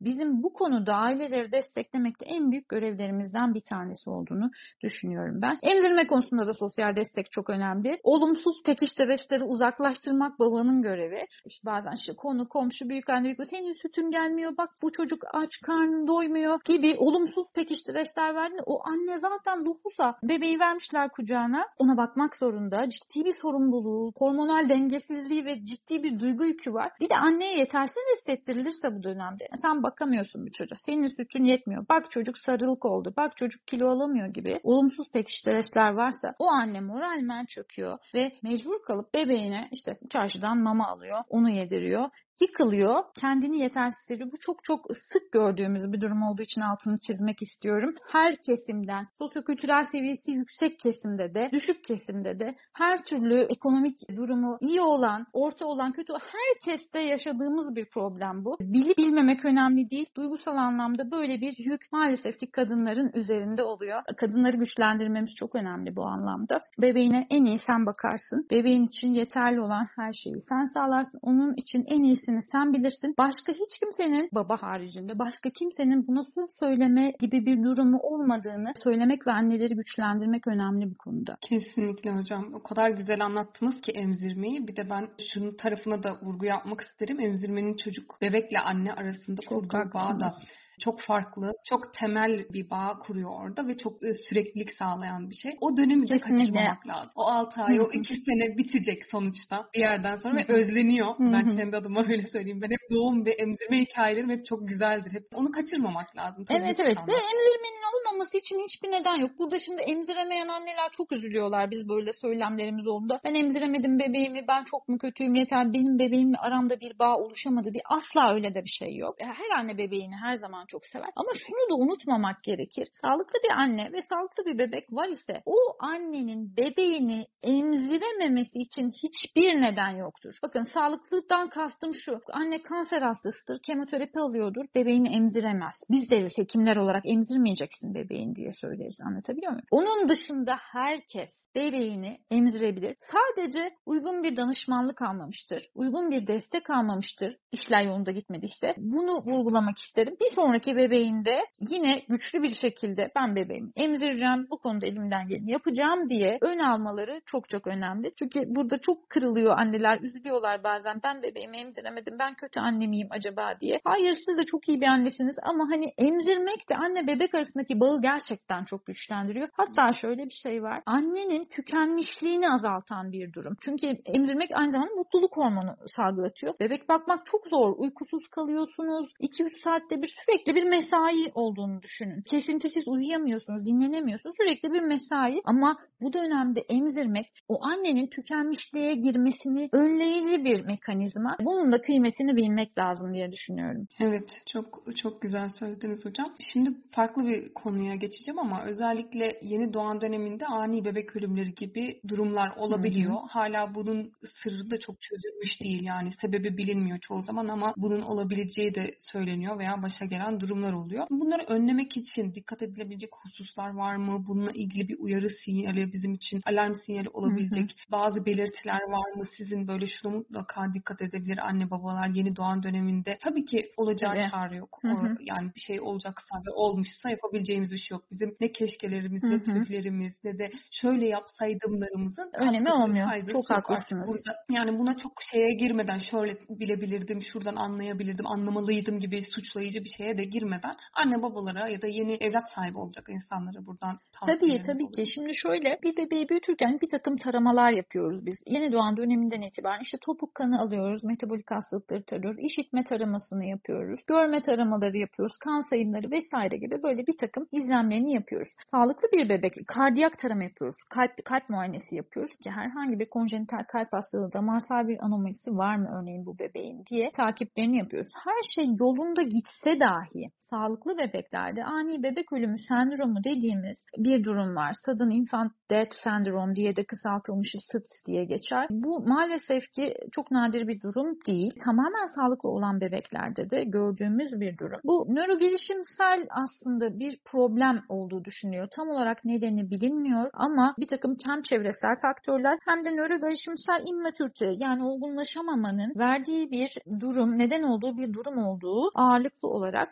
bizim bu konuda aileleri desteklemekte en büyük görevlerimizden bir tanesi olduğunu düşünüyorum ben. Emzirme konusunda da sosyal destek çok önemli. Olumsuz pekiştireçleri uzaklaştırmak babanın görevi. İşte bazen işte konu, komşu, büyükanne, büyük senin sütün gelmiyor, bak bu çocuk aç, karnı doymuyor gibi olumsuz pekiştireçler verdiğinde o anne zaten dokuza bebeği vermişler kucağına, ona bakmak zorunda. Ciddi bir sorumluluğu, hormonal dengesizliği ve ciddi bir duygu yükü var. Bir de anneye yetersiz hissettirilirse bu dönemde sen bakamıyorsun bir çocuğa. Senin sütün yetmiyor. Bak çocuk sarılık oldu. Bak çocuk kilo alamıyor gibi olumsuz pekiştireçler varsa o anne moralmen çöküyor ve mecbur kalıp bebeğine işte çarşıdan mama alıyor, onu yediriyor. Yıkılıyor, kendini yetersiz hissediyor. Bu çok çok sık gördüğümüz bir durum olduğu için altını çizmek istiyorum. Her kesimden, sosyokültürel seviyesi yüksek kesimde de, düşük kesimde de, her türlü ekonomik durumu iyi olan, orta olan, kötü olan herkeste yaşadığımız bir problem bu. Bilip bilmemek önemli değil. Duygusal anlamda böyle bir yük maalesef ki kadınların üzerinde oluyor. Kadınları güçlendirmemiz çok önemli bu anlamda. Bebeğine en iyi sen bakarsın. Bebeğin için yeterli olan her şeyi sen sağlarsın. Onun için en iyisi sen bilirsin. Başka hiç kimsenin, baba haricinde, başka kimsenin buna söz söyleme gibi bir durumu olmadığını söylemek ve anneleri güçlendirmek önemli bir konuda. Kesinlikle hocam. O kadar güzel anlattınız ki emzirmeyi. Bir de ben şunun tarafına da vurgu yapmak isterim. Emzirmenin çocuk, bebekle anne arasında Çok kurduğu bağ da çok farklı, çok temel bir bağ kuruyor orada ve çok süreklilik sağlayan bir şey. O dönemi de kaçırmamak lazım. O altı ay, o iki sene bitecek sonuçta bir yerden sonra ve özleniyor. Ben kendi adıma öyle söyleyeyim. Ben hep doğum ve emzirme hikayelerim hep çok güzeldir. Hep onu kaçırmamak lazım. Tabii evet evet ve emzirmenin olmaması için hiçbir neden yok. Burada şimdi emziremeyen anneler çok üzülüyorlar biz böyle söylemlerimiz olduğunda. Ben emziremedim bebeğimi, ben çok mu kötüyüm, yeter benim bebeğimle aramda bir bağ oluşamadı diye. Asla öyle de bir şey yok. Her anne bebeğini her zaman çok sever. Ama şunu da unutmamak gerekir. Sağlıklı bir anne ve sağlıklı bir bebek var ise o annenin bebeğini emzirememesi için hiçbir neden yoktur. Bakın sağlıklıdan kastım şu. Anne kanser hastasıdır, kemoterapi alıyordur, bebeğini emziremez. Biz deriz hekimler olarak emzirmeyeceksin bebeğin diye söyleriz. Anlatabiliyor muyum? Onun dışında herkes bebeğini emzirebilir. Sadece uygun bir danışmanlık almamıştır. Uygun bir destek almamıştır. İşler yolunda gitmediyse. Bunu vurgulamak isterim. Bir sonraki bebeğinde yine güçlü bir şekilde ben bebeğimi emzireceğim, bu konuda elimden geleni yapacağım diye ön almaları çok çok önemli. Çünkü burada çok kırılıyor anneler, üzülüyorlar bazen. Ben bebeğimi emziremedim, ben kötü anne miyim acaba diye. Hayır, siz de çok iyi bir annesiniz ama hani emzirmek de anne bebek arasındaki bağı gerçekten çok güçlendiriyor. Hatta şöyle bir şey var. Annenin tükenmişliğini azaltan bir durum. Çünkü emzirmek aynı zamanda mutluluk hormonu salgılatıyor. Bebek bakmak çok zor. Uykusuz kalıyorsunuz. iki üç saatte bir sürekli bir mesai olduğunu düşünün. Kesintisiz uyuyamıyorsunuz, dinlenemiyorsunuz. Sürekli bir mesai. Ama bu dönemde emzirmek o annenin tükenmişliğe girmesini önleyici bir mekanizma. Bunun da kıymetini bilmek lazım diye düşünüyorum. Evet, çok çok güzel söylediniz hocam. Şimdi farklı bir konuya geçeceğim ama özellikle yeni doğan döneminde ani bebek ölümleri gibi durumlar olabiliyor. Hı hı. Hala bunun sırrı da çok çözülmüş değil. Yani sebebi bilinmiyor çoğu zaman ama bunun olabileceği de söyleniyor veya başa gelen durumlar oluyor. Bunları önlemek için dikkat edilebilecek hususlar var mı? Bununla ilgili bir uyarı sinyali, bizim için alarm sinyali olabilecek hı hı. bazı belirtiler var mı? Sizin böyle şuna mutlaka dikkat edebilir anne babalar yeni doğan döneminde. Tabii ki olacağı evet. çare yok. Hı hı. Yani bir şey olacaksa ve olmuşsa yapabileceğimiz bir şey yok. Bizim ne keşkelerimiz, hı hı. ne tühlerimiz, ne de şöyle yapsaydımlarımızın önemi olmuyor. Çok yok haklısınız. Burada, yani buna çok şeye girmeden şöyle bilebilirdim, şuradan anlayabilirdim, anlamalıydım gibi suçlayıcı bir şeye de girmeden anne babalara ya da yeni evlat sahibi olacak insanlara buradan Tabii tabii ki. Şimdi şöyle bir bebeği büyütürken bir takım taramalar yapıyoruz biz. Yeni doğan döneminden itibaren işte topuk kanı alıyoruz, metabolik hastalıkları tarıyoruz, işitme taramasını yapıyoruz, görme taramaları yapıyoruz, kan sayımları vesaire gibi böyle bir takım izlemlerini yapıyoruz. Sağlıklı bir bebek kardiyak tarama yapıyoruz, kalp kalp muayenesi yapıyoruz ki herhangi bir konjenital kalp hastalığı, damarsal bir anomalisi var mı örneğin bu bebeğin diye takiplerini yapıyoruz. Her şey yolunda gitse dahi sağlıklı bebeklerde ani bebek ölümü sendromu dediğimiz bir durum var. Sudden Infant Death Syndrome diye de kısaltılmışı S I D S diye geçer. Bu maalesef ki çok nadir bir durum değil. Tamamen sağlıklı olan bebeklerde de gördüğümüz bir durum. Bu nörogelişimsel aslında bir problem olduğu düşünülüyor. Tam olarak nedeni bilinmiyor ama bir takım hem çevresel faktörler hem de nörogelişimsel immatürite yani olgunlaşamamanın verdiği bir durum, neden olduğu bir durum olduğu ağırlıklı olarak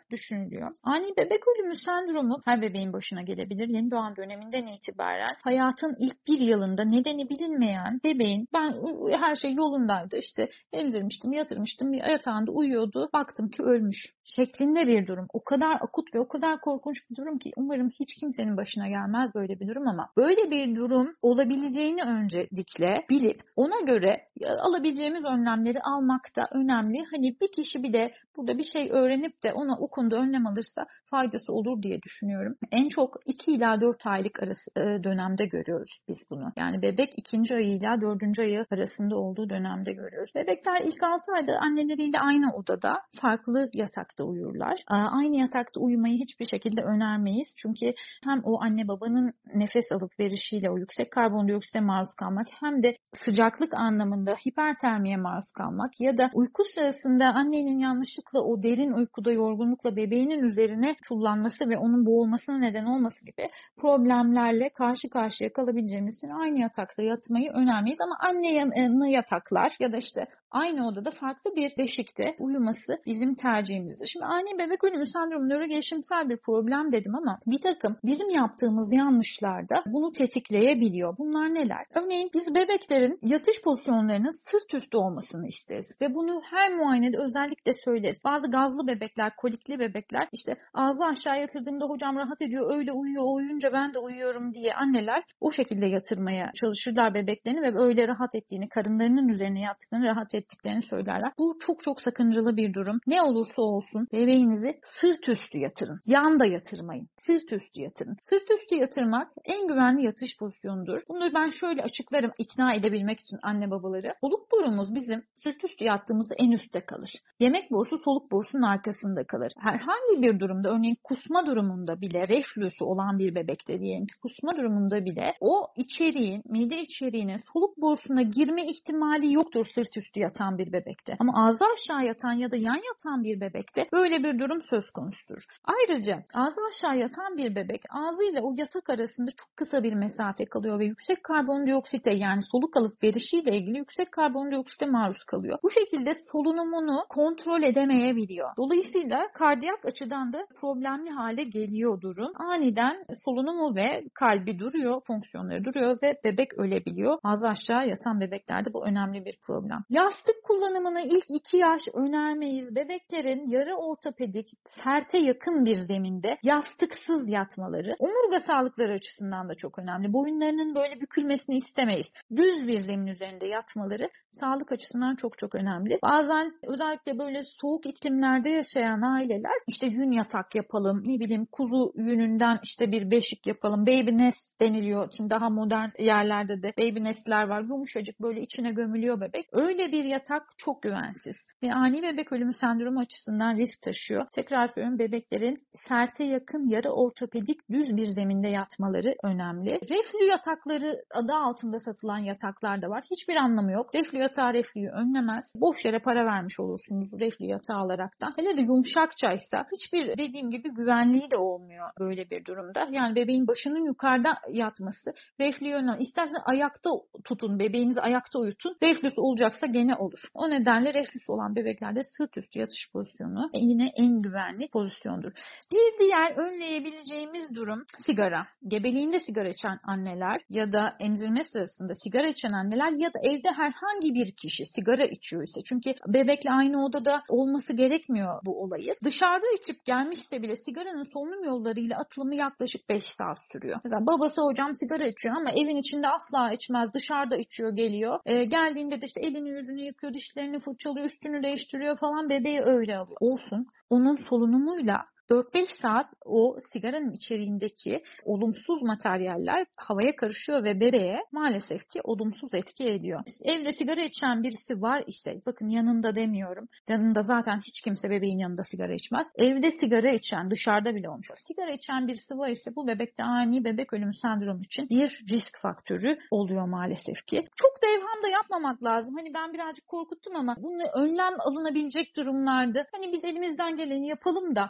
düşünülüyor. Ani bebek ölümü sendromu her bebeğin başına gelebilir. Yeni doğan döneminden itibaren hayatın ilk bir yılında nedeni bilinmeyen bebeğin ben her şey yolundaydı işte emzirmiştim, yatırmıştım, yatağında uyuyordu, baktım ki ölmüş şeklinde bir durum. O kadar akut ve o kadar korkunç bir durum ki umarım hiç kimsenin başına gelmez böyle bir durum ama böyle bir durum olabileceğini öncelikle bilip ona göre alabileceğimiz önlemleri almak da önemli. Hani bir kişi bile burada bir şey öğrenip de ona o konuda önlem alırsa faydası olur diye düşünüyorum. En çok iki ila dört aylık arası dönemde görüyoruz biz bunu. Yani bebek ikinci ayıyla dördüncü ayı arasında olduğu dönemde görüyoruz. Bebekler ilk altı ayda anneleriyle aynı odada farklı yatakta uyurlar. Aynı yatakta uyumayı hiçbir şekilde önermeyiz. Çünkü hem o anne babanın nefes alıp verişiyle o yüksek karbondioksite maruz kalmak hem de sıcaklık anlamında hipertermiye maruz kalmak ya da uyku sırasında annenin yanlışlıkla o derin uykuda yorgunlukla bebeğinin üzerine çullanması ve onun boğulmasına neden olması gibi problemlerle karşı karşıya kalabileceğimiz için aynı yatakta yatmayı önermeyiz. Ama anne yanı yataklar ya da işte aynı odada farklı bir beşikte uyuması bizim tercihimizdir. Şimdi ani bebek ölümü sendromu nörogelişimsel bir problem dedim ama bir takım bizim yaptığımız yanlışlarda bunu tetikleyebiliyor. Bunlar neler? Örneğin biz bebeklerin yatış pozisyonlarının sırt üstü olmasını isteriz ve bunu her muayenede özellikle söyleriz. Bazı gazlı bebekler, kolikli bebekler işte ağzı aşağı yatırdığımda hocam rahat ediyor, öyle uyuyor, o uyuyunca ben de uyuyorum diye anneler o şekilde yatırmaya çalışırlar bebeklerini ve öyle rahat ettiğini, karınlarının üzerine yattıklarını, rahat ettiklerini söylerler. Bu çok çok sakıncalı bir durum. Ne olursa olsun bebeğinizi sırt üstü yatırın. Yan da yatırmayın. Sırt üstü yatırın. Sırt üstü yatırmak en güvenli yatış pozisyonudur. Bunu ben şöyle açıklarım ikna edebilmek için anne babaları. Soluk borumuz bizim sırt üstü yattığımızda en üstte kalır. Yemek borusu soluk borusunun arkasında kalır. Herhangi bir durumda örneğin kusma durumunda bile reflüsü olan bir bebekte diyelim ki kusma durumunda bile o içeriğin, mide içeriğinin soluk borusuna girme ihtimali yoktur sırt üstü yatan bir bebekte. Ama ağzı aşağı yatan ya da yan yatan bir bebekte böyle bir durum söz konusudur. Ayrıca ağzı aşağı yatan bir bebek ağzıyla o yatak arasında çok kısa bir mesafe kalıyor ve yüksek karbondioksite yani soluk alıp verişiyle ilgili yüksek karbondioksite maruz kalıyor. Bu şekilde solunumunu kontrol edemeyebiliyor. Dolayısıyla kardiyak açıdan da problemli hale geliyor durum. Aniden solunumu ve kalbi duruyor, fonksiyonları duruyor ve bebek ölebiliyor. Ağzı aşağı yatan bebeklerde bu önemli bir problem. Yastık kullanımını ilk iki yaş önermeyiz. Bebeklerin yarı ortopedik, serte yakın bir zeminde yastıksız yatmaları omurga sağlıkları açısından da çok önemli. Boyunlarının böyle bükülmesini istemeyiz. Düz bir zemin üzerinde yatmaları sağlık açısından çok çok önemli. Bazen özellikle böyle soğuk iklimlerde yaşayan aileler işte yün yatak yapalım, ne bileyim kuzu yününden işte bir beşik yapalım. Baby nest deniliyor. Şimdi daha modern yerlerde de baby nestler var. Yumuşacık böyle içine gömülüyor bebek. Öyle bir yatak çok güvensiz. Ve ani bebek ölümü sendromu açısından risk taşıyor. Tekrar söylüyorum bebeklerin serte yakın yarı ortopedik düz bir zeminde yatmaları önemli. Reflü yatakları adı altında satılan yataklar da var. Hiçbir anlamı yok. Reflü yatağı reflüyü önlemez. Boş yere para vermiş olursunuz reflü yatağı alaraktan. Hele de yumuşakçaysa hiçbir dediğim gibi güvenliği de olmuyor böyle bir durumda. Yani bebeğin başının yukarıda yatması reflüyü önlemez. İsterseniz ayakta tutun, bebeğinizi ayakta uyutun. Reflüs olacaksa gene olur. O nedenle reflüs olan bebeklerde sırt üstü yatış pozisyonu yine en güvenli pozisyondur. Bir diğer önleyebileceğimiz durum sigara. Gebeliğinde sigara içen anneler ya da emzirme sırasında sigara içen anneler ya da evde herhangi bir kişi sigara içiyor ise çünkü bebekle aynı odada olması gerekmiyor bu olayı. Dışarıda içip gelmişse bile sigaranın solunum yollarıyla atılımı yaklaşık beş saat sürüyor. Mesela babası hocam sigara içiyor ama evin içinde asla içmez. Dışarıda içiyor geliyor. Ee, geldiğinde de işte elini yüzünü yıkıyor, dişlerini fırçalıyor, üstünü değiştiriyor falan bebeği öyle alıyor. Olsun. Onun solunumuyla dört beş saat o sigaranın içeriğindeki olumsuz materyaller havaya karışıyor ve bebeğe maalesef ki olumsuz etki ediyor. Evde sigara içen birisi var ise, bakın yanında demiyorum, yanında zaten hiç kimse bebeğin yanında sigara içmez. Evde sigara içen, dışarıda bile olmuş. Sigara içen birisi var ise bu bebekte ani bebek ölümü sendromu için bir risk faktörü oluyor maalesef ki. Çok da evham da yapmamak lazım. Hani ben birazcık korkuttum ama bunun önlem alınabilecek durumlarda hani biz elimizden geleni yapalım da kendimiz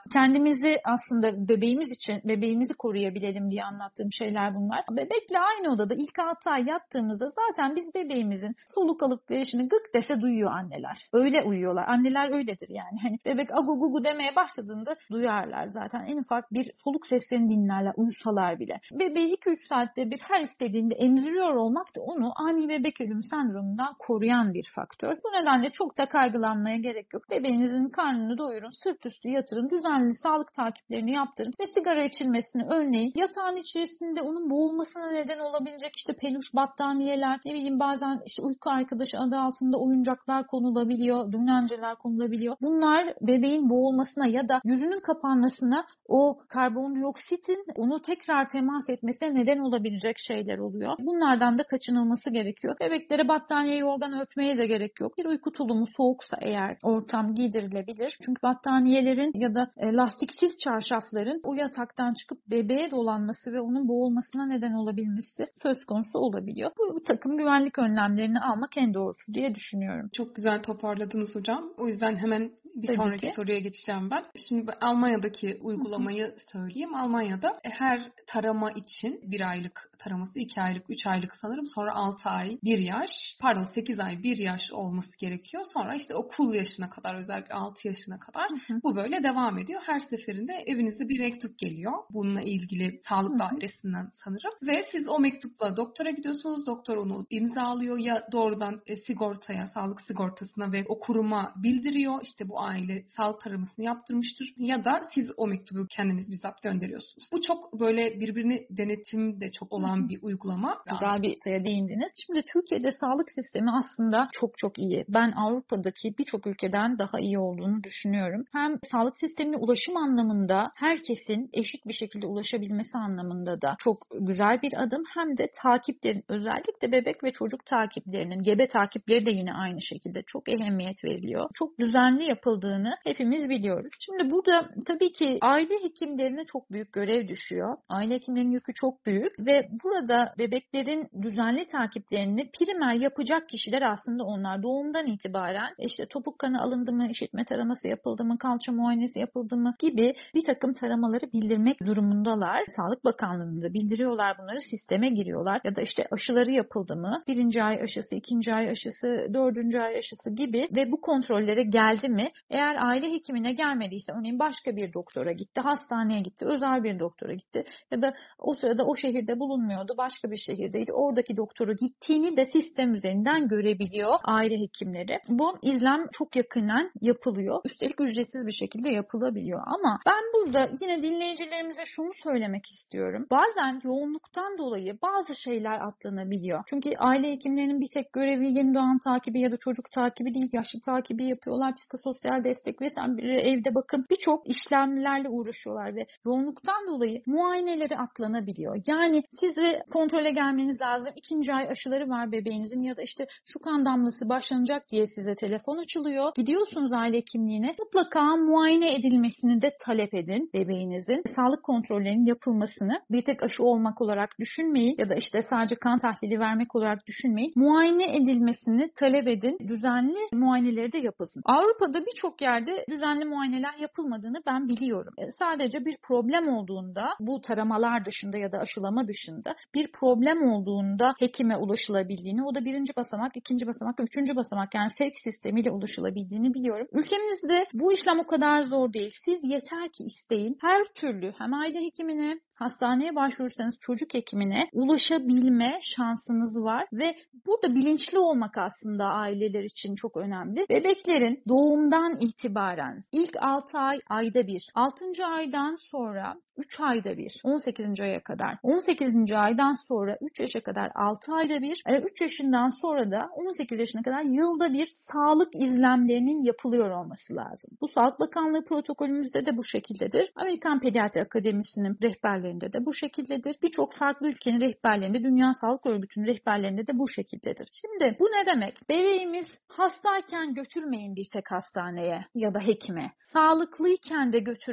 bebeğimizi aslında bebeğimiz için bebeğimizi koruyabilelim diye anlattığım şeyler bunlar. Bebekle aynı odada ilk altı ay yattığımızda zaten biz bebeğimizin soluk alıp verişini gık dese duyuyor anneler. Öyle uyuyorlar. Anneler öyledir yani. Hani bebek agu gugu demeye başladığında duyarlar zaten. En ufak bir soluk seslerini dinlerler uyusalar bile. Bebeği iki üç saatte bir her istediğinde emziriyor olmak da onu ani bebek ölümü sendromundan koruyan bir faktör. Bu nedenle çok da kaygılanmaya gerek yok. Bebeğinizin karnını doyurun, sırt üstü yatırın, düzenli sağlık takiplerini yaptırın ve sigara içilmesini önleyin. Yatağın içerisinde onun boğulmasına neden olabilecek işte peluş battaniyeler, ne bileyim bazen işte uyku arkadaşı adı altında oyuncaklar konulabiliyor, dünenceler konulabiliyor. Bunlar bebeğin boğulmasına ya da yüzünün kapanmasına, o karbondioksitin onu tekrar temas etmesine neden olabilecek şeyler oluyor. Bunlardan da kaçınılması gerekiyor. Bebeklere battaniye, yorgan örtmeye de gerek yok. Bir uyku tulumu soğuksa eğer ortam giydirilebilir. Çünkü battaniyelerin ya da lastiksiz çarşafların o yataktan çıkıp bebeğe dolanması ve onun boğulmasına neden olabilmesi söz konusu olabiliyor. Bu, bu takım güvenlik önlemlerini almak en doğrusu diye düşünüyorum. Çok güzel toparladınız hocam. O yüzden hemen bir Tabii sonraki ki. soruya geçeceğim ben. Şimdi ben Almanya'daki uygulamayı söyleyeyim. Almanya'da her tarama için bir aylık taraması, iki aylık, üç aylık sanırım. Sonra altı ay, bir yaş, pardon sekiz ay, bir yaş olması gerekiyor. Sonra işte okul yaşına kadar, özellikle altı yaşına kadar Hı hı. bu böyle devam ediyor. Her seferinde evinize bir mektup geliyor. Bununla ilgili sağlık Hı hı. dairesinden sanırım. Ve siz o mektupla doktora gidiyorsunuz. Doktor onu imzalıyor ya doğrudan e, sigortaya, sağlık sigortasına ve o kuruma bildiriyor. İşte bu aile sağlık taramasını yaptırmıştır. Ya da siz o mektubu kendiniz bizzat gönderiyorsunuz. Bu çok böyle birbirini denetimde çok olan bir uygulama. Güzel bir şeye değindiniz. Şimdi Türkiye'de sağlık sistemi aslında çok çok iyi. Ben Avrupa'daki birçok ülkeden daha iyi olduğunu düşünüyorum. Hem sağlık sistemine ulaşım anlamında herkesin eşit bir şekilde ulaşabilmesi anlamında da çok güzel bir adım. Hem de takiplerin, özellikle bebek ve çocuk takiplerinin, gebe takipleri de yine aynı şekilde çok ehemmiyet veriliyor. Çok düzenli yapıldığını hepimiz biliyoruz. Şimdi burada tabii ki aile hekimlerine çok büyük görev düşüyor. Aile hekimlerinin yükü çok büyük ve burada bebeklerin düzenli takiplerini primer yapacak kişiler aslında onlar. Doğumdan itibaren işte topuk kanı alındı mı, işitme taraması yapıldı mı, kalça muayenesi yapıldı mı gibi bir takım taramaları bildirmek durumundalar. Sağlık Bakanlığı'nda bildiriyorlar bunları, sisteme giriyorlar. Ya da işte aşıları yapıldı mı, birinci ay aşısı, ikinci ay aşısı, dördüncü ay aşısı gibi ve bu kontrollere geldi mi? Eğer aile hekimine gelmediyse, örneğin başka bir doktora gitti, hastaneye gitti, özel bir doktora gitti ya da o sırada o şehirde bulunmuyordu, başka bir şehirdeydi. Oradaki doktora gittiğini de sistem üzerinden görebiliyor aile hekimleri. Bu izlem çok yakından yapılıyor. Üstelik ücretsiz bir şekilde yapılabiliyor. Ama ben burada yine dinleyicilerimize şunu söylemek istiyorum. Bazen yoğunluktan dolayı bazı şeyler atlanabiliyor. Çünkü aile hekimlerinin bir tek görevi yeni doğan takibi ya da çocuk takibi değil, yaşlı takibi yapıyorlar, psikososyal destek vesaire, evde bakım, birçok işlemlerle uğraşıyorlar ve yoğunluktan dolayı muayeneleri atlanabiliyor. Yani size kontrole gelmeniz lazım. İkinci ay aşıları var bebeğinizin ya da işte şu kan damlası başlanacak diye size telefon açılıyor. Gidiyorsunuz aile hekimliğine. Mutlaka muayene edilmesini de talep edin bebeğinizin. Sağlık kontrollerinin yapılmasını bir tek aşı olmak olarak düşünmeyin ya da işte sadece kan tahlili vermek olarak düşünmeyin. Muayene edilmesini talep edin. Düzenli muayeneleri de yapılsın. Avrupa'da birçok yerde düzenli muayeneler yapılmadığını ben biliyorum. Sadece bir problem olduğunda, bu taramalar dışında ya da aşılama dışında bir problem olduğunda hekime ulaşılabildiğini, o da birinci basamak, ikinci basamak, üçüncü basamak, yani sevk sistemiyle ulaşılabildiğini biliyorum. Ülkemizde bu işlem o kadar zor değil. Siz yeter ki isteyin. Her türlü hem aile hekimine, hastaneye başvurursanız çocuk hekimine ulaşabilme şansınız var ve burada bilinçli olmak aslında aileler için çok önemli. Bebeklerin doğumdan itibaren ilk altı ay ayda bir, altıncı aydan sonra üç ayda bir, on sekizinci aya kadar, on sekizinci aydan sonra üç yaşa kadar altı ayda bir, üç yaşından sonra da on sekiz yaşına kadar yılda bir sağlık izlemlerinin yapılıyor olması lazım. Bu Sağlık Bakanlığı protokolümüzde de bu şekildedir. Amerikan Pediatri Akademisi'nin rehberlerinde de bu şekildedir. Birçok farklı ülkenin rehberlerinde, Dünya Sağlık Örgütü'nün rehberlerinde de bu şekildedir. Şimdi bu ne demek? Bebeğimiz hastayken götürmeyin bir tek hastaneye ya da hekime. Sağlıklıyken de götürün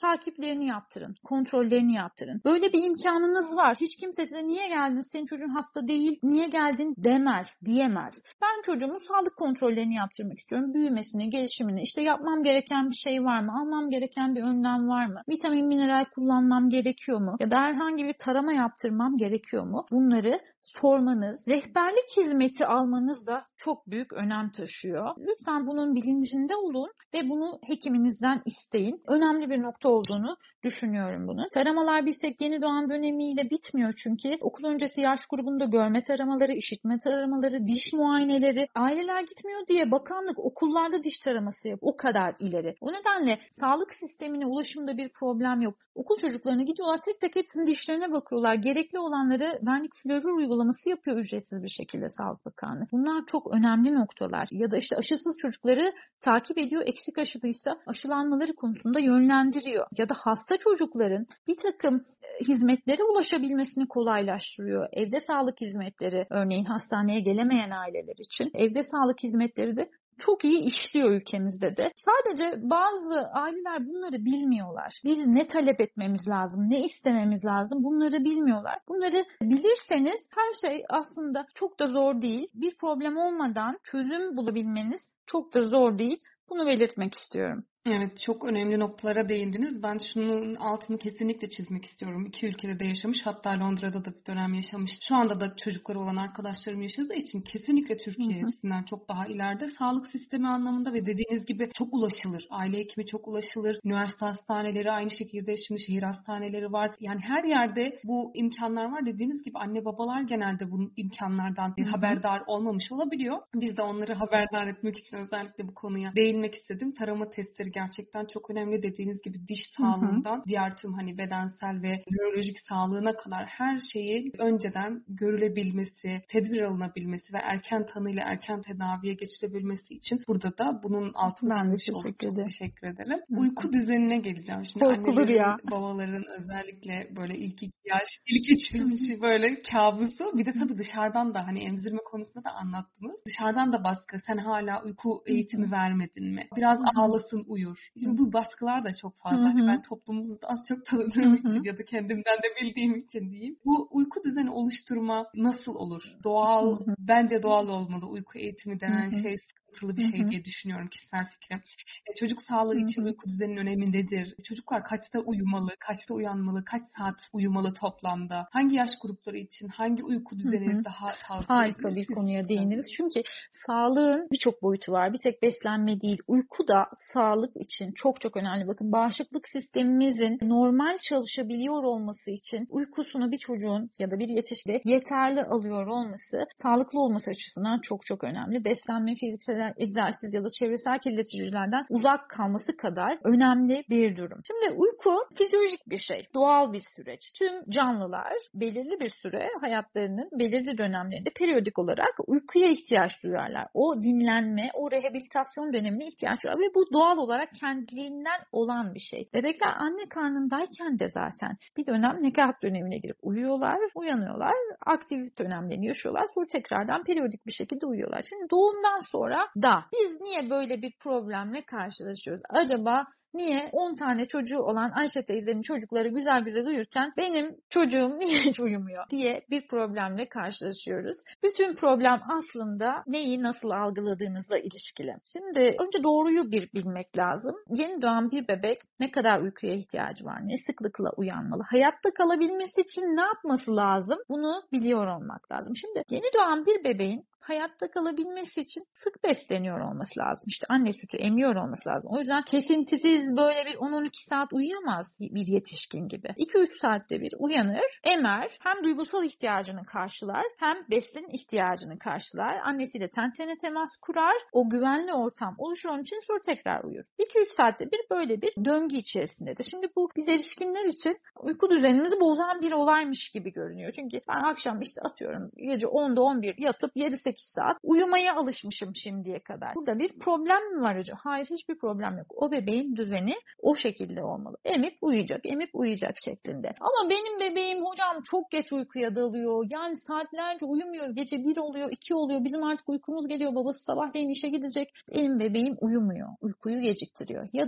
takiplerini yaptırın, kontrollerini yaptırın. Böyle bir imkanınız var. Hiç kimse size niye geldin, senin çocuğun hasta değil, niye geldin demez, diyemez. Ben çocuğumun sağlık kontrollerini yaptırmak istiyorum. Büyümesini, gelişimini, işte yapmam gereken bir şey var mı, almam gereken bir önlem var mı, vitamin, mineral kullanmam gerekiyor mu ya da herhangi bir tarama yaptırmam gerekiyor mu? Bunları sormanız, rehberlik hizmeti almanız da çok büyük önem taşıyor. Lütfen bunun bilincinde olun ve bunu hekiminizden isteyin. Önemli bir nokta olduğunu düşünüyorum bunu. Taramalar bilsek yeni doğan dönemiyle bitmiyor çünkü. Okul öncesi yaş grubunda görme taramaları, işitme taramaları, diş muayeneleri, aileler gitmiyor diye bakanlık okullarda diş taraması yapıyor. O kadar ileri. O nedenle sağlık sistemine ulaşımda bir problem yok. Okul çocuklarına gidiyorlar, tek tek hepsinin dişlerine bakıyorlar. Gerekli olanları vernik florür uygulaması yapıyor ücretsiz bir şekilde Sağlık Bakanlığı. Bunlar çok önemli noktalar. Ya da işte aşısız çocukları takip ediyor. Eksik aşılıysa aşılanmaları konusunda yönlendiriyor. Ya da hasta çocukların bir takım hizmetlere ulaşabilmesini kolaylaştırıyor. Evde sağlık hizmetleri, örneğin hastaneye gelemeyen aileler için evde sağlık hizmetleri de çok iyi işliyor ülkemizde de. Sadece bazı aileler bunları bilmiyorlar. Biz ne talep etmemiz lazım, ne istememiz lazım bunları bilmiyorlar. Bunları bilirseniz her şey aslında çok da zor değil. Bir problem olmadan çözüm bulabilmeniz çok da zor değil. Bunu belirtmek istiyorum. Evet, çok önemli noktalara değindiniz. Ben şunun altını kesinlikle çizmek istiyorum. İki ülkede de yaşamış, hatta Londra'da da bir dönem yaşamış. Şu anda da çocukları olan arkadaşlarım yaşadığı için kesinlikle Türkiye Hı hı. hepsinden çok daha ileride. Sağlık sistemi anlamında ve dediğiniz gibi çok ulaşılır. Aile hekimi çok ulaşılır. Üniversite hastaneleri aynı şekilde, şimdi şehir hastaneleri var. Yani her yerde bu imkanlar var. Dediğiniz gibi anne babalar genelde bu imkanlardan Hı hı. haberdar olmamış olabiliyor. Biz de onları haberdar etmek için özellikle bu konuya değinmek istedim. Tarama testleri gerçekten çok önemli. Dediğiniz gibi diş sağlığından Hı hı. diğer tüm hani bedensel ve nörolojik sağlığına kadar her şeyi önceden görülebilmesi, tedbir alınabilmesi ve erken tanıyla erken tedaviye geçilebilmesi için burada da bunun altını Ben de çizmiş olduk. teşekkür Çok ederim. teşekkür ederim. Hı hı. Uyku düzenine geleceğim. Şimdi Korkulur annelerin, ya. babaların özellikle böyle ilk iki yaş, ilk üç Hı yıl hı. işi böyle kabusu. Hı Bir de hı. tabii dışarıdan da hani emzirme konusunda da anlattınız. Dışarıdan da baskı. Sen hala uyku Hı hı. eğitimi vermedin mi? Biraz Hı hı. ağlasın, uyur. Şimdi bu baskılar da çok Hı fazla. Hani hı. ben toplumumuzda az çok Hı tanıdığım için hı. ya da kendimden de bildiğim için diyeyim. Bu uyku düzeni oluşturma nasıl olur? Hı Doğal, hı. bence doğal olmalı. Uyku eğitimi Hı denen hı. şey sıkıntılı bir Hı şey hı. diye düşünüyorum, kişisel fikrim. E, çocuk sağlığı Hı için hı. uyku düzeninin önemi nedir? Çocuklar kaçta uyumalı, kaçta uyanmalı, kaç saat uyumalı toplamda? Hangi yaş grupları için hangi uyku Hı düzeni hı. daha tavsiye Harika edilir? bir Siz konuya değindiniz. söyleyiniz. Çünkü sağlığın birçok boyutu var. Bir tek beslenme değil, uyku da sağlık için çok çok önemli. Bakın, bağışıklık sistemimizin normal çalışabiliyor olması için uykusunu bir çocuğun ya da bir yetişkinde yeterli alıyor olması, sağlıklı olması açısından çok çok önemli. Beslenme, fiziksel egzersiz ya da çevresel kirleticilerden uzak kalması kadar önemli bir durum. Şimdi uyku fizyolojik bir şey, doğal bir süreç. Tüm canlılar belirli bir süre hayatlarının belirli dönemlerinde periyodik olarak uykuya ihtiyaç duyarlar. O dinlenme, o rehabilitasyon dönemine ihtiyaç duyar ve bu doğal olarak kendiliğinden olan bir şey. Bebekler anne karnındayken de zaten bir dönem nekaat dönemine girip uyuyorlar, uyanıyorlar, aktif dönemlerini yaşıyorlar, sonra tekrardan periyodik bir şekilde uyuyorlar. Şimdi doğumdan sonra da biz niye böyle bir problemle karşılaşıyoruz? Acaba niye on tane çocuğu olan Ayşe teyzenin çocukları güzel güzel uyurken benim çocuğum niye hiç uyumuyor diye bir problemle karşılaşıyoruz. Bütün problem aslında neyi nasıl algıladığınızla ilişkili. Şimdi önce doğruyu bir bilmek lazım. Yeni doğan bir bebek ne kadar uykuya ihtiyacı var, ne sıklıkla uyanmalı, hayatta kalabilmesi için ne yapması lazım, bunu biliyor olmak lazım. Şimdi yeni doğan bir bebeğin hayatta kalabilmesi için sık besleniyor olması lazım. İşte anne sütü emiyor olması lazım. O yüzden kesintisiz böyle bir on on iki saat uyuyamaz bir yetişkin gibi. iki üç saatte bir uyanır, emer, hem duygusal ihtiyacını karşılar hem besin ihtiyacını karşılar. Annesiyle ten tene temas kurar. O güvenli ortam oluşur onun için, sonra tekrar uyur. iki üç saatte bir böyle bir döngü içerisindedir. Şimdi bu biz erişkinler için uyku düzenimizi bozan bir olaymış gibi görünüyor. Çünkü ben akşam işte atıyorum gece onda on bir yatıp yedi sekiz saat uyumaya alışmışım şimdiye kadar. Burada bir problem mi var hocam? Hayır, hiçbir problem yok. O bebeğin düzeni o şekilde olmalı. Emip uyuyacak, emip uyuyacak şeklinde. Ama benim bebeğim hocam çok geç uykuya dalıyor. Yani saatlerce uyumuyor. Gece bir oluyor, iki oluyor. Bizim artık uykumuz geliyor. Babası sabahleyin işe gidecek. Benim bebeğim uyumuyor. Uykuyu geciktiriyor. Ya da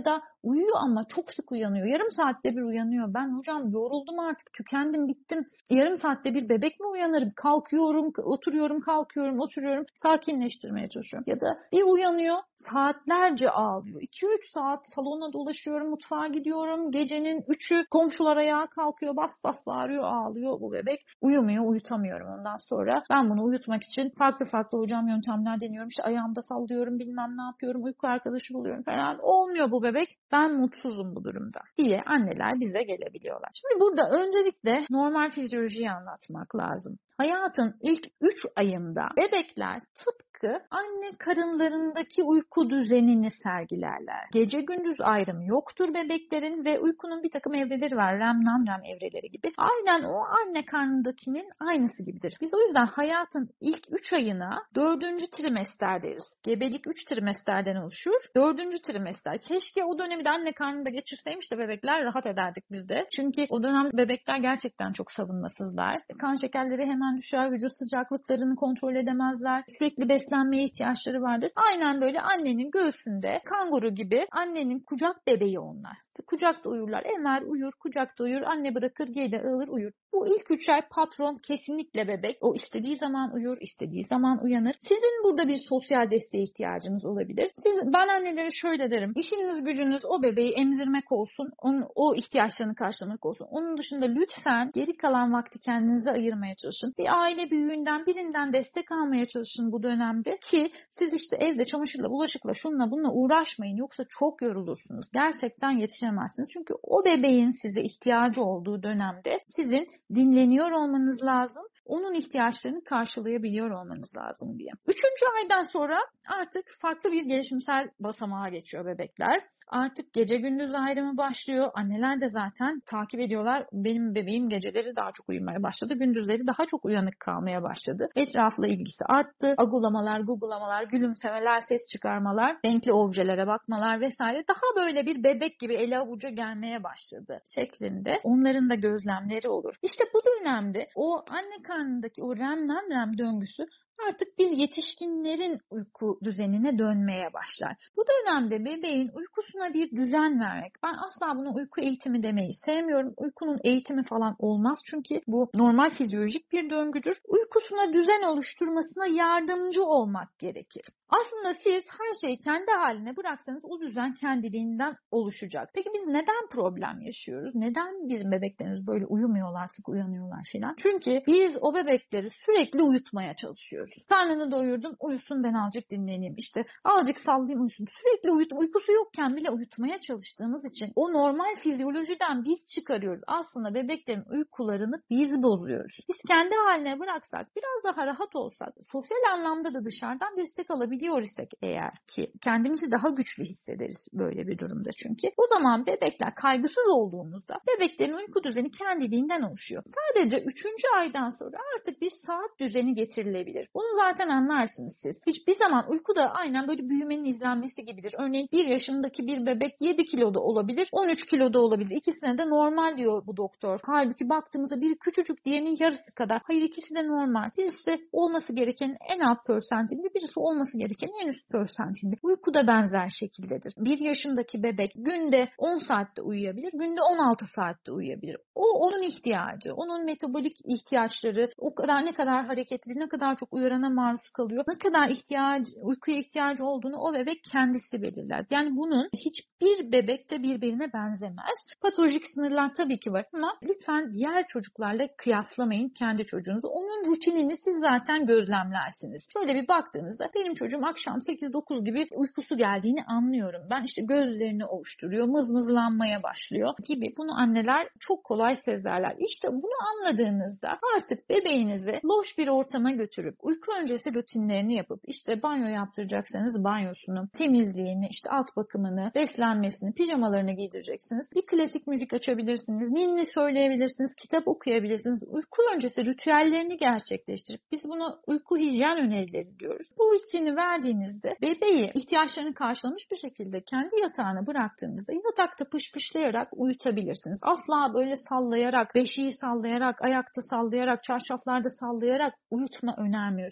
uyuyor ama çok sık uyanıyor. Yarım saatte bir uyanıyor. Ben hocam yoruldum artık, tükendim, bittim. Yarım saatte bir bebek mi uyanır? Kalkıyorum, oturuyorum, kalkıyorum, oturuyorum. Sakinleştirmeye çalışıyorum. Ya da bir uyanıyor, saatlerce ağlıyor. iki üç saat salona dolaşıyorum, mutfağa gidiyorum. Gecenin üçü komşular ayağa kalkıyor, bas bas bağırıyor, ağlıyor bu bebek. Uyumuyor, uyutamıyorum ondan sonra. Ben bunu uyutmak için farklı farklı hocam yöntemler deniyorum. İşte ayağımda sallıyorum, bilmem ne yapıyorum, uyku arkadaşı buluyorum falan. Olmuyor bu bebek. Ben mutsuzum bu durumda diye anneler bize gelebiliyorlar. Şimdi burada öncelikle normal fizyolojiyi anlatmak lazım. Hayatın ilk üç ayında bebekler tıpkı anne karınlarındaki uyku düzenini sergilerler. Gece gündüz ayrımı yoktur bebeklerin ve uykunun bir takım evreleri var. REM, non-REM evreleri gibi. Aynen o anne karnındakinin aynısı gibidir. Biz o yüzden hayatın ilk üç ayına dördüncü trimester deriz. Gebelik üç trimesterden oluşur. Dördüncü trimester. Keşke o dönemi de anne karnında geçirseymiş de bebekler rahat ederdik biz de. Çünkü o dönem bebekler gerçekten çok savunmasızlar. Kan şekerleri hemen düşer, vücut sıcaklıklarını kontrol edemezler. Sürekli beslenmeye ihtiyaçları vardır. Aynen böyle annenin göğsünde kanguru gibi annenin kucak bebeği onlar. Kucakta uyurlar. Emer uyur, kucakta uyur. Anne bırakır, gelir alır uyur. Bu ilk üç ay patron kesinlikle bebek. O istediği zaman uyur, istediği zaman uyanır. Sizin burada bir sosyal desteğe ihtiyacınız olabilir. Siz, ben annelere şöyle derim. İşiniz gücünüz o bebeği emzirmek olsun. Onun, o ihtiyaçlarını karşılamak olsun. Onun dışında lütfen geri kalan vakti kendinize ayırmaya çalışın. Bir aile büyüğünden birinden destek almaya çalışın bu dönemde ki siz işte evde çamaşırla, bulaşıkla, şunla bununla uğraşmayın. Yoksa çok yorulursunuz. Gerçekten yetişemezsiniz. Çünkü o bebeğin size ihtiyacı olduğu dönemde sizin dinleniyor olmanız lazım. Onun ihtiyaçlarını karşılayabiliyor olmanız lazım diye. Üçüncü aydan sonra artık farklı bir gelişimsel basamağa geçiyor bebekler. Artık gece gündüz ayrımı başlıyor. Anneler de zaten takip ediyorlar. Benim bebeğim geceleri daha çok uyumaya başladı. Gündüzleri daha çok uyanık kalmaya başladı. Etrafla ilgisi arttı. Agulamalar, gugulamalar, gülümsemeler, ses çıkarmalar, renkli objelere bakmalar vesaire daha böyle bir bebek gibi ele avuca gelmeye başladı şeklinde. Onların da gözlemleri olur. İşte bu dönemde o anne karnındaki o REM non-REM döngüsü artık bir yetişkinlerin uyku düzenine dönmeye başlar. Bu dönemde bebeğin uykusuna bir düzen vermek. Ben asla buna uyku eğitimi demeyi sevmiyorum. Uykunun eğitimi falan olmaz çünkü bu normal fizyolojik bir döngüdür. Uykusuna düzen oluşturmasına yardımcı olmak gerekir. Aslında siz her şeyi kendi haline bıraksanız o düzen kendiliğinden oluşacak. Peki biz neden problem yaşıyoruz? Neden bizim bebeklerimiz böyle uyumuyorlar, sık uyanıyorlar filan? Çünkü biz o bebekleri sürekli uyutmaya çalışıyoruz. Karnını doyurdum, uyusun ben azıcık dinleneyim. İşte azıcık sallayayım uyusun. Sürekli uyut, uykusu yokken bile uyutmaya çalıştığımız için o normal fizyolojiden biz çıkarıyoruz. Aslında bebeklerin uykularını biz bozuyoruz. Biz kendi haline bıraksak, biraz daha rahat olsak, sosyal anlamda da dışarıdan destek alabiliyor isek eğer ki kendimizi daha güçlü hissederiz böyle bir durumda çünkü. O zaman bebekler kaygısız olduğumuzda bebeklerin uyku düzeni kendiliğinden oluşuyor. Sadece üçüncü aydan sonra artık bir saat düzeni getirilebilir. Bunu zaten anlarsınız siz. Hiçbir zaman uyku da aynen böyle büyümenin izlenmesi gibidir. Örneğin bir yaşındaki bir bebek yedi kiloda olabilir, on üç kiloda olabilir. İkisine de normal diyor bu doktor. Halbuki baktığımızda biri küçücük, diğerinin yarısı kadar. Hayır ikisi de normal. Birisi olması gerekenin en alt persentinde, birisi olması gerekenin en üst persentinde. Uyku da benzer şekildedir. Bir yaşındaki bebek günde on saatte uyuyabilir, günde on altı saatte uyuyabilir. O onun ihtiyacı, onun metabolik ihtiyaçları, o kadar ne kadar hareketli, ne kadar çok uyarana maruz kalıyor, ne kadar ihtiyacı, uykuya ihtiyacı olduğunu o bebek kendisi belirler. Yani bunun hiçbir bebek de birbirine benzemez. Patolojik sınırlar tabii ki var ama lütfen diğer çocuklarla kıyaslamayın kendi çocuğunuzu. Onun rutinini siz zaten gözlemlersiniz. Şöyle bir baktığınızda benim çocuğum akşam sekiz dokuz gibi uykusu geldiğini anlıyorum. Ben işte gözlerini ovuşturuyor, mızmızlanmaya başlıyor gibi. Bunu anneler çok kolay sezerler. İşte bunu anladığınızda artık bebeğinizi loş bir ortama götürüp uyku öncesi rutinlerini yapıp işte banyo yaptıracaksanız banyosunu, temizliğini, işte alt bakımını, beslenmesini, pijamalarını giydireceksiniz. Bir klasik müzik açabilirsiniz, ninni söyleyebilirsiniz, kitap okuyabilirsiniz. Uyku öncesi ritüellerini gerçekleştirip biz buna uyku hijyen önerileri diyoruz. Bu rutini verdiğinizde bebeği ihtiyaçlarını karşılamış bir şekilde kendi yatağına bıraktığınızda yatakta pışpışlayarak uyutabilirsiniz. Asla böyle sallayarak, beşiği sallayarak, ayakta sallayarak, çarşaflarda sallayarak uyutma önermiyoruz.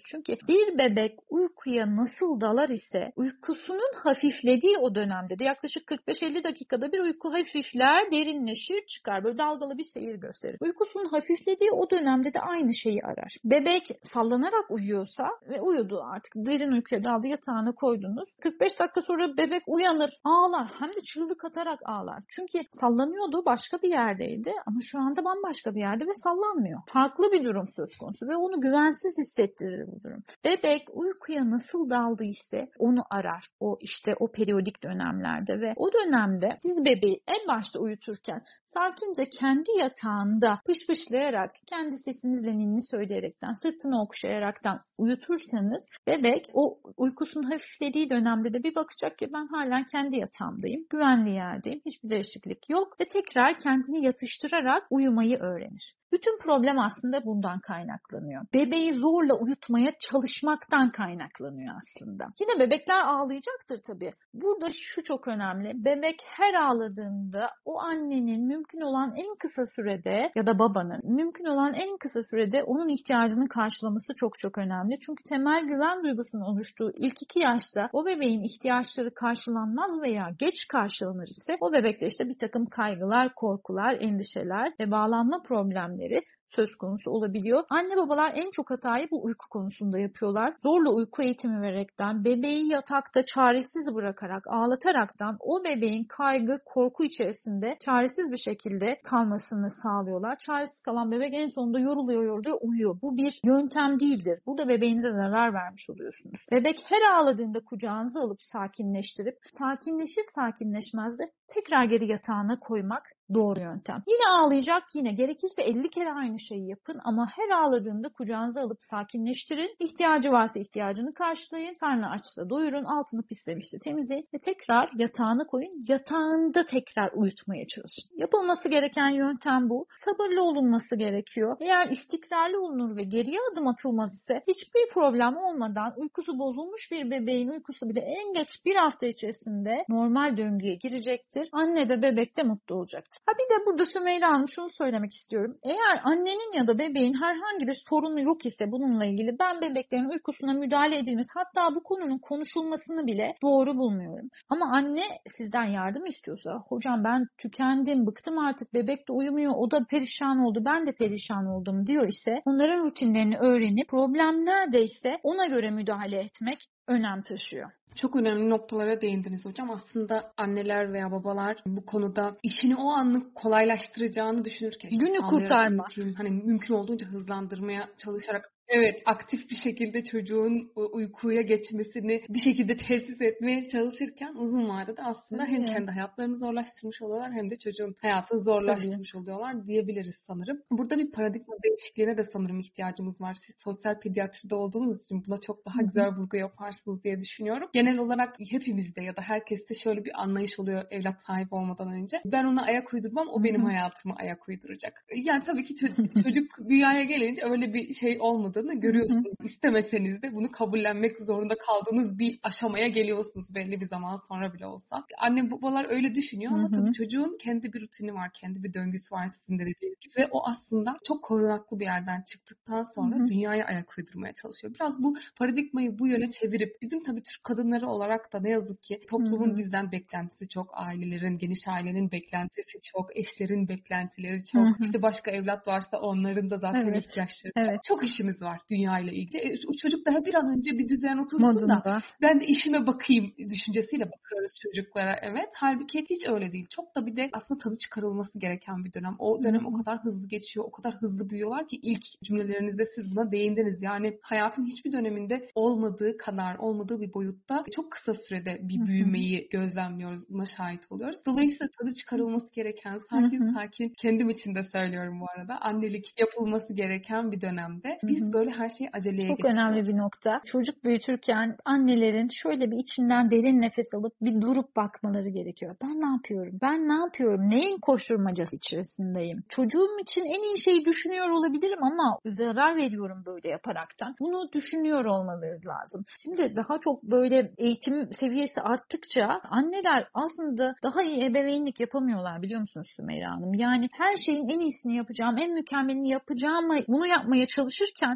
Çünkü bir bebek uykuya nasıl dalar ise uykusunun hafiflediği o dönemde de yaklaşık kırk beş elli dakikada bir uyku hafifler, derinleşir, çıkar. Böyle dalgalı bir seyir gösterir. Uykusunun hafiflediği o dönemde de aynı şeyi arar. Bebek sallanarak uyuyorsa ve uyudu artık derin uykuya daldı, yatağına koydunuz. kırk beş dakika sonra bebek uyanır, ağlar. Hem de çığlık atarak ağlar. Çünkü sallanıyordu, başka bir yerdeydi ama şu anda bambaşka bir yerde ve sallanmıyor. Farklı bir durum söz konusu ve onu güvensiz hissettirir bu durum. Bebek uykuya nasıl daldı ise onu arar. O işte o periyodik dönemlerde ve o dönemde siz bebeği en başta uyuturken sakince kendi yatağında pışpışlayarak, kendi sesinizle ninni söyleyerekten, sırtını okşayaraktan uyutursanız bebek o uykusunun hafiflediği dönemde de bir bakacak ki ben halen kendi yatağımdayım, güvenli yerdeyim, hiçbir değişiklik yok ve tekrar kendini yatıştırarak uyumayı öğrenir. Bütün problem aslında bundan kaynaklanıyor. Bebeği zorla uyutmaya çalışmaktan kaynaklanıyor aslında. Yine bebekler ağlayacaktır tabii. Burada şu çok önemli. Bebek her ağladığında o annenin mümkün olan en kısa sürede ya da babanın mümkün olan en kısa sürede onun ihtiyacını karşılaması çok çok önemli. Çünkü temel güven duygusunun oluştuğu ilk iki yaşta o bebeğin ihtiyaçları karşılanmaz veya geç karşılanır ise o bebekte işte bir takım kaygılar, korkular, endişeler ve bağlanma problemleri söz konusu olabiliyor. Anne babalar en çok hatayı bu uyku konusunda yapıyorlar. Zorla uyku eğitimi vererekten, bebeği yatakta çaresiz bırakarak, ağlataraktan o bebeğin kaygı, korku içerisinde çaresiz bir şekilde kalmasını sağlıyorlar. Çaresiz kalan bebek en sonunda yoruluyor, yoruluyor, uyuyor. Bu bir yöntem değildir. Burada bebeğinize zarar vermiş oluyorsunuz. Bebek her ağladığında kucağınıza alıp sakinleştirip, sakinleşir sakinleşmez de tekrar geri yatağına koymak doğru yöntem. Yine ağlayacak, yine gerekirse elli kere aynı şeyi yapın ama her ağladığında kucağınıza alıp sakinleştirin. İhtiyacı varsa ihtiyacını karşılayın. Karnı açsa doyurun, altını pislemişse temizleyin ve tekrar yatağına koyun. Yatağında tekrar uyutmaya çalışın. Yapılması gereken yöntem bu. Sabırlı olunması gerekiyor. Eğer istikrarlı olunur ve geriye adım atılmaz ise hiçbir problem olmadan uykusu bozulmuş bir bebeğin uykusu bile en geç bir hafta içerisinde normal döngüye girecektir. Anne de bebek de mutlu olacaktır. Ha bir de burada Sümeyra Hanım şunu söylemek istiyorum. Eğer annenin ya da bebeğin herhangi bir sorunu yok ise bununla ilgili ben bebeklerin uykusuna müdahale edilmesi, hatta bu konunun konuşulmasını bile doğru bulmuyorum. Ama anne sizden yardım istiyorsa, hocam ben tükendim, bıktım artık, bebek de uyumuyor, o da perişan oldu, ben de perişan oldum diyor ise onların rutinlerini öğrenip problem neredeyse ona göre müdahale etmek önem taşıyor. Çok önemli noktalara değindiniz hocam. Aslında anneler veya babalar bu konuda işini o anlık kolaylaştıracağını düşünürken günü kurtarma, hani mümkün olduğunca hızlandırmaya çalışarak evet aktif bir şekilde çocuğun uykuya geçmesini bir şekilde tesis etmeye çalışırken uzun vadede aslında evet. hem kendi hayatlarını zorlaştırmış oluyorlar hem de çocuğun hayatını zorlaştırmış Tabii. oluyorlar diyebiliriz sanırım. Burada bir paradigma değişikliğine de sanırım ihtiyacımız var. Siz sosyal pediatride olduğunuz için buna çok daha Hı-hı. güzel vurgu yaparsınız diye düşünüyorum. Genel olarak hepimizde ya da herkeste şöyle bir anlayış oluyor evlat sahibi olmadan önce. Ben ona ayak uydurmam, o benim Hı-hı. hayatıma ayak uyduracak. Yani tabii ki çocuk, çocuk dünyaya gelince öyle bir şey olmadı. Görüyorsunuz. Hı hı. İstemeseniz de bunu kabullenmek zorunda kaldığınız bir aşamaya geliyorsunuz belli bir zaman sonra bile olsa. Anne babalar öyle düşünüyor ama hı hı. tabii çocuğun kendi bir rutini var, kendi bir döngüsü var sizin de dediğiniz gibi ve o aslında çok korunaklı bir yerden çıktıktan sonra hı hı. dünyaya ayak uydurmaya çalışıyor. Biraz bu paradigmayı bu yöne çevirip bizim tabii Türk kadınları olarak da ne yazık ki toplumun hı hı. bizden beklentisi çok, ailelerin, geniş ailenin beklentisi çok, eşlerin beklentileri çok. Hı hı. İşte başka evlat varsa onların da zaten evet. ihtiyaçları evet. çok. Çok işimiz var dünya ile ilgili. E, o çocuk daha bir an önce bir düzen otursun Modunda. da ben de işime bakayım düşüncesiyle bakıyoruz çocuklara. Evet. Halbuki hiç öyle değil. Çok da bir de aslında tadı çıkarılması gereken bir dönem. O dönem Hı-hı. o kadar hızlı geçiyor, o kadar hızlı büyüyorlar ki ilk cümlelerinizde siz buna değindiniz. Yani hayatın hiçbir döneminde olmadığı kadar, olmadığı bir boyutta çok kısa sürede bir büyümeyi Hı-hı. gözlemliyoruz. Buna şahit oluyoruz. Dolayısıyla tadı çıkarılması gereken, sakin Hı-hı. sakin kendim için de söylüyorum bu arada. Annelik yapılması gereken bir dönemde biz Hı-hı. böyle her şeyi aceleye Çok getiriyoruz. önemli bir nokta. Çocuk büyütürken annelerin şöyle bir içinden derin nefes alıp bir durup bakmaları gerekiyor. Ben ne yapıyorum? Ben ne yapıyorum? Neyin koşturmacası içerisindeyim? Çocuğum için en iyi şeyi düşünüyor olabilirim ama zarar veriyorum böyle yaparaktan. Bunu düşünüyor olmaları lazım. Şimdi daha çok böyle eğitim seviyesi arttıkça anneler aslında daha iyi ebeveynlik yapamıyorlar, biliyor musunuz Sümeyra Hanım? Yani her şeyin en iyisini yapacağım, en mükemmelini yapacağım, bunu yapmaya çalışırken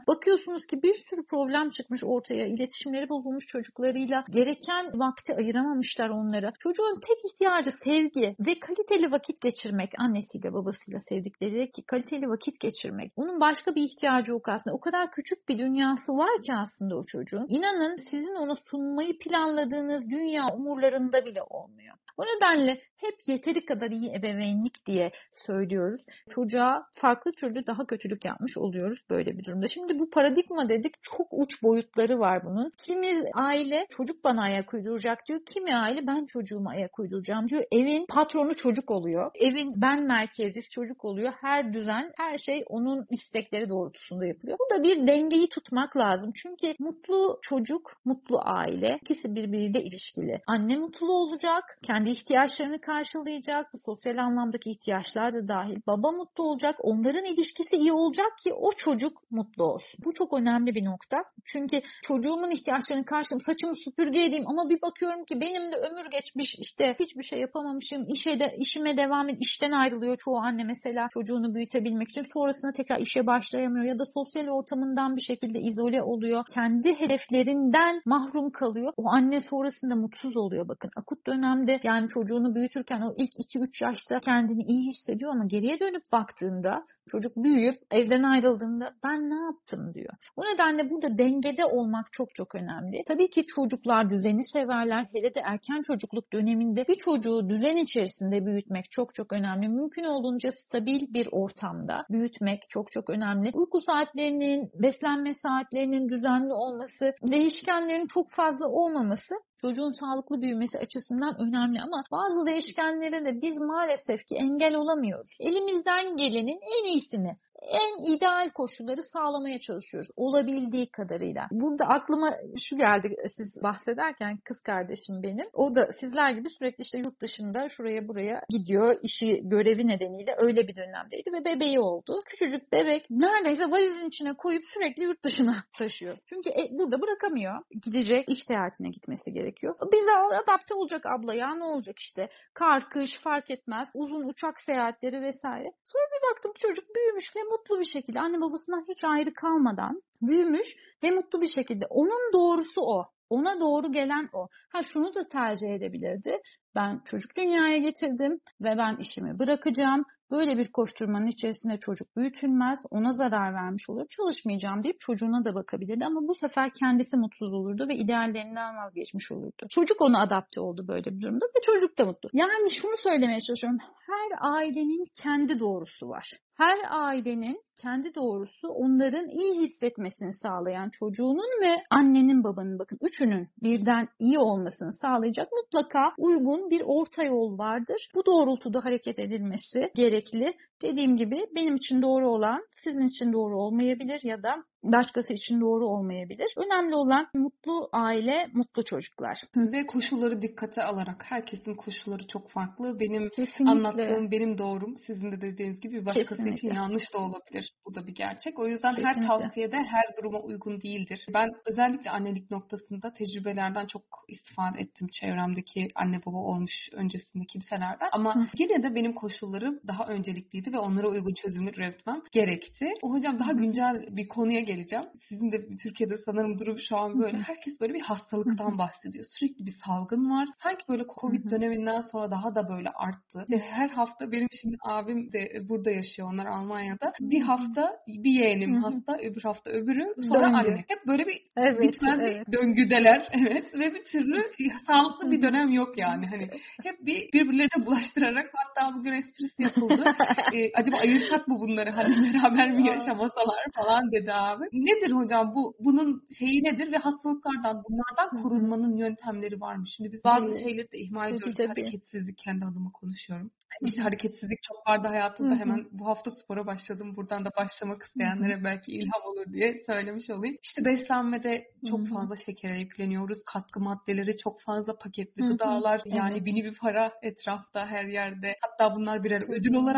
Bakıyorsunuz ki bir sürü problem çıkmış ortaya. İletişimleri bozulmuş çocuklarıyla. Gereken vakti ayıramamışlar onlara. Çocuğun tek ihtiyacı sevgi ve kaliteli vakit geçirmek. Annesiyle babasıyla sevdikleriyle ki kaliteli vakit geçirmek. Onun başka bir ihtiyacı yok aslında. O kadar küçük bir dünyası var ki aslında o çocuğun. İnanın sizin ona sunmayı planladığınız dünya umurlarında bile olmuyor. O nedenle hep yeteri kadar iyi ebeveynlik diye söylüyoruz. Çocuğa farklı türlü daha kötülük yapmış oluyoruz böyle bir durumda. Şimdi bu paradigma dedik, çok uç boyutları var bunun. Kimi aile çocuk bana ayak uyduracak diyor. Kimi aile ben çocuğuma ayak uyduracağım diyor. Evin patronu çocuk oluyor. Evin ben merkezlisi çocuk oluyor. Her düzen, her şey onun istekleri doğrultusunda yapılıyor. Bu da bir dengeyi tutmak lazım. Çünkü mutlu çocuk, mutlu aile ikisi birbiriyle ilişkili. Anne mutlu olacak, kendi ihtiyaçlarını karşılayacak, bu sosyal anlamdaki ihtiyaçlar da dahil. Baba mutlu olacak, onların ilişkisi iyi olacak ki o çocuk mutlu olsun. Bu çok önemli bir nokta. Çünkü çocuğumun ihtiyaçlarını karşılayayım, saçımı süpürge edeyim ama bir bakıyorum ki benim de ömür geçmiş, işte hiçbir şey yapamamışım, işe de, işime devam et, işten ayrılıyor çoğu anne mesela çocuğunu büyütebilmek için. Sonrasında tekrar işe başlayamıyor ya da sosyal ortamından bir şekilde izole oluyor. Kendi hedeflerinden mahrum kalıyor. O anne sonrasında mutsuz oluyor bakın. Akut dönemde yani çocuğunu büyütürken o ilk iki üç yaşta kendini iyi hissediyor ama geriye dönüp baktığında çocuk büyüyüp evden ayrıldığında ben ne yaptım diyor. O nedenle burada dengede olmak çok çok önemli. Tabii ki çocuklar düzeni severler. Hele de erken çocukluk döneminde bir çocuğu düzen içerisinde büyütmek çok çok önemli. Mümkün olduğunca stabil bir ortamda büyütmek çok çok önemli. Uyku saatlerinin, beslenme saatlerinin düzenli olması, değişkenlerin çok fazla olmaması çocuğun sağlıklı büyümesi açısından önemli ama bazı değişkenlere de biz maalesef ki engel olamıyoruz. Elimizden gelenin en iyisini, en ideal koşulları sağlamaya çalışıyoruz olabildiği kadarıyla. Burada aklıma şu geldi siz bahsederken, kız kardeşim benim. O da sizler gibi sürekli işte yurt dışında şuraya buraya gidiyor. İşi, görevi nedeniyle öyle bir dönemdeydi ve bebeği oldu. Küçücük bebek neredeyse valizin içine koyup sürekli yurt dışına taşıyor. Çünkü e, burada bırakamıyor. Gidecek, iş seyahatine gitmesi gerekiyor. Bize adapte olacak abla ya, ne olacak işte. Kar, kış fark etmez. Uzun uçak seyahatleri vesaire. Sonra bir baktım çocuk büyümüş ve mutlu bir şekilde anne babasından hiç ayrı kalmadan büyümüş ve mutlu bir şekilde. Onun doğrusu o. Ona doğru gelen o. Ha şunu da tercih edebilirdi. Ben çocuk dünyaya getirdim ve ben işimi bırakacağım. Böyle bir koşturmanın içerisinde çocuk büyütülmez, ona zarar vermiş olur, çalışmayacağım deyip çocuğuna da bakabilirdi ama bu sefer kendisi mutsuz olurdu ve ideallerinden vazgeçmiş olurdu. Çocuk ona adapte oldu böyle bir durumda ve çocuk da mutlu. Yani şunu söylemeye çalışıyorum, her ailenin kendi doğrusu var. Her ailenin kendi doğrusu onların iyi hissetmesini sağlayan çocuğunun ve annenin babanın bakın üçünün birden iyi olmasını sağlayacak mutlaka uygun bir orta yol vardır. Bu doğrultuda hareket edilmesi gerekli. Dediğim gibi benim için doğru olan sizin için doğru olmayabilir ya da başkası için doğru olmayabilir. Önemli olan mutlu aile, mutlu çocuklar. Ve koşulları dikkate alarak, herkesin koşulları çok farklı. Benim Kesinlikle. anlattığım benim doğrum, sizin de dediğiniz gibi başkası Kesinlikle. için yanlış da olabilir. Bu da bir gerçek. O yüzden Kesinlikle. her tavsiyede her duruma uygun değildir. Ben özellikle annelik noktasında tecrübelerden çok istifade ettim. Çevremdeki anne baba olmuş öncesinde kimselerden. Ama Hı. yine de benim koşullarım daha öncelikliydi ve onlara uygun çözümler üretmem gerekti. O hocam daha güncel bir konuya geleceğim. Sizin de Türkiye'de sanırım durum şu an böyle. Herkes böyle bir hastalıktan bahsediyor. Sürekli bir salgın var. Sanki böyle Covid döneminden sonra daha da böyle arttı. İşte her hafta benim şimdi abim de burada yaşıyor. Onlar Almanya'da. Bir hafta bir yeğenim hasta, öbür hafta öbürü, sonra Döngü. anne. Hep böyle bir Evet, bitmez evet. bir döngüdeler. Evet. Ve bir türlü sağlıklı bir dönem yok yani. Hani hep bir birbirlerine bulaştırarak, hatta bugün esprisi yapıldı. Ee, acaba ayırsak mı bunları? Hani beraber mi yaşamasalar falan dedi abi. Nedir hocam bu? Bunun şeyi nedir ve hastalıklardan, bunlardan korunmanın yöntemleri var mı? Şimdi biz bazı Tabii. şeyleri de ihmal Tabii, ediyoruz. tabii. Hareketsizlik, kendi adıma konuşuyorum. İşte hareketsizlik çok vardı hayatımda. Hemen bu hafta spora başladım. Buradan da başlamak isteyenlere belki ilham olur diye söylemiş olayım. İşte beslenmede çok fazla şekere yükleniyoruz. Katkı maddeleri çok fazla, paketli gıdalar. Yani Evet. bini bir para etrafta, her yerde. Hatta bunlar birer Tabii. ödül olarak çocuklar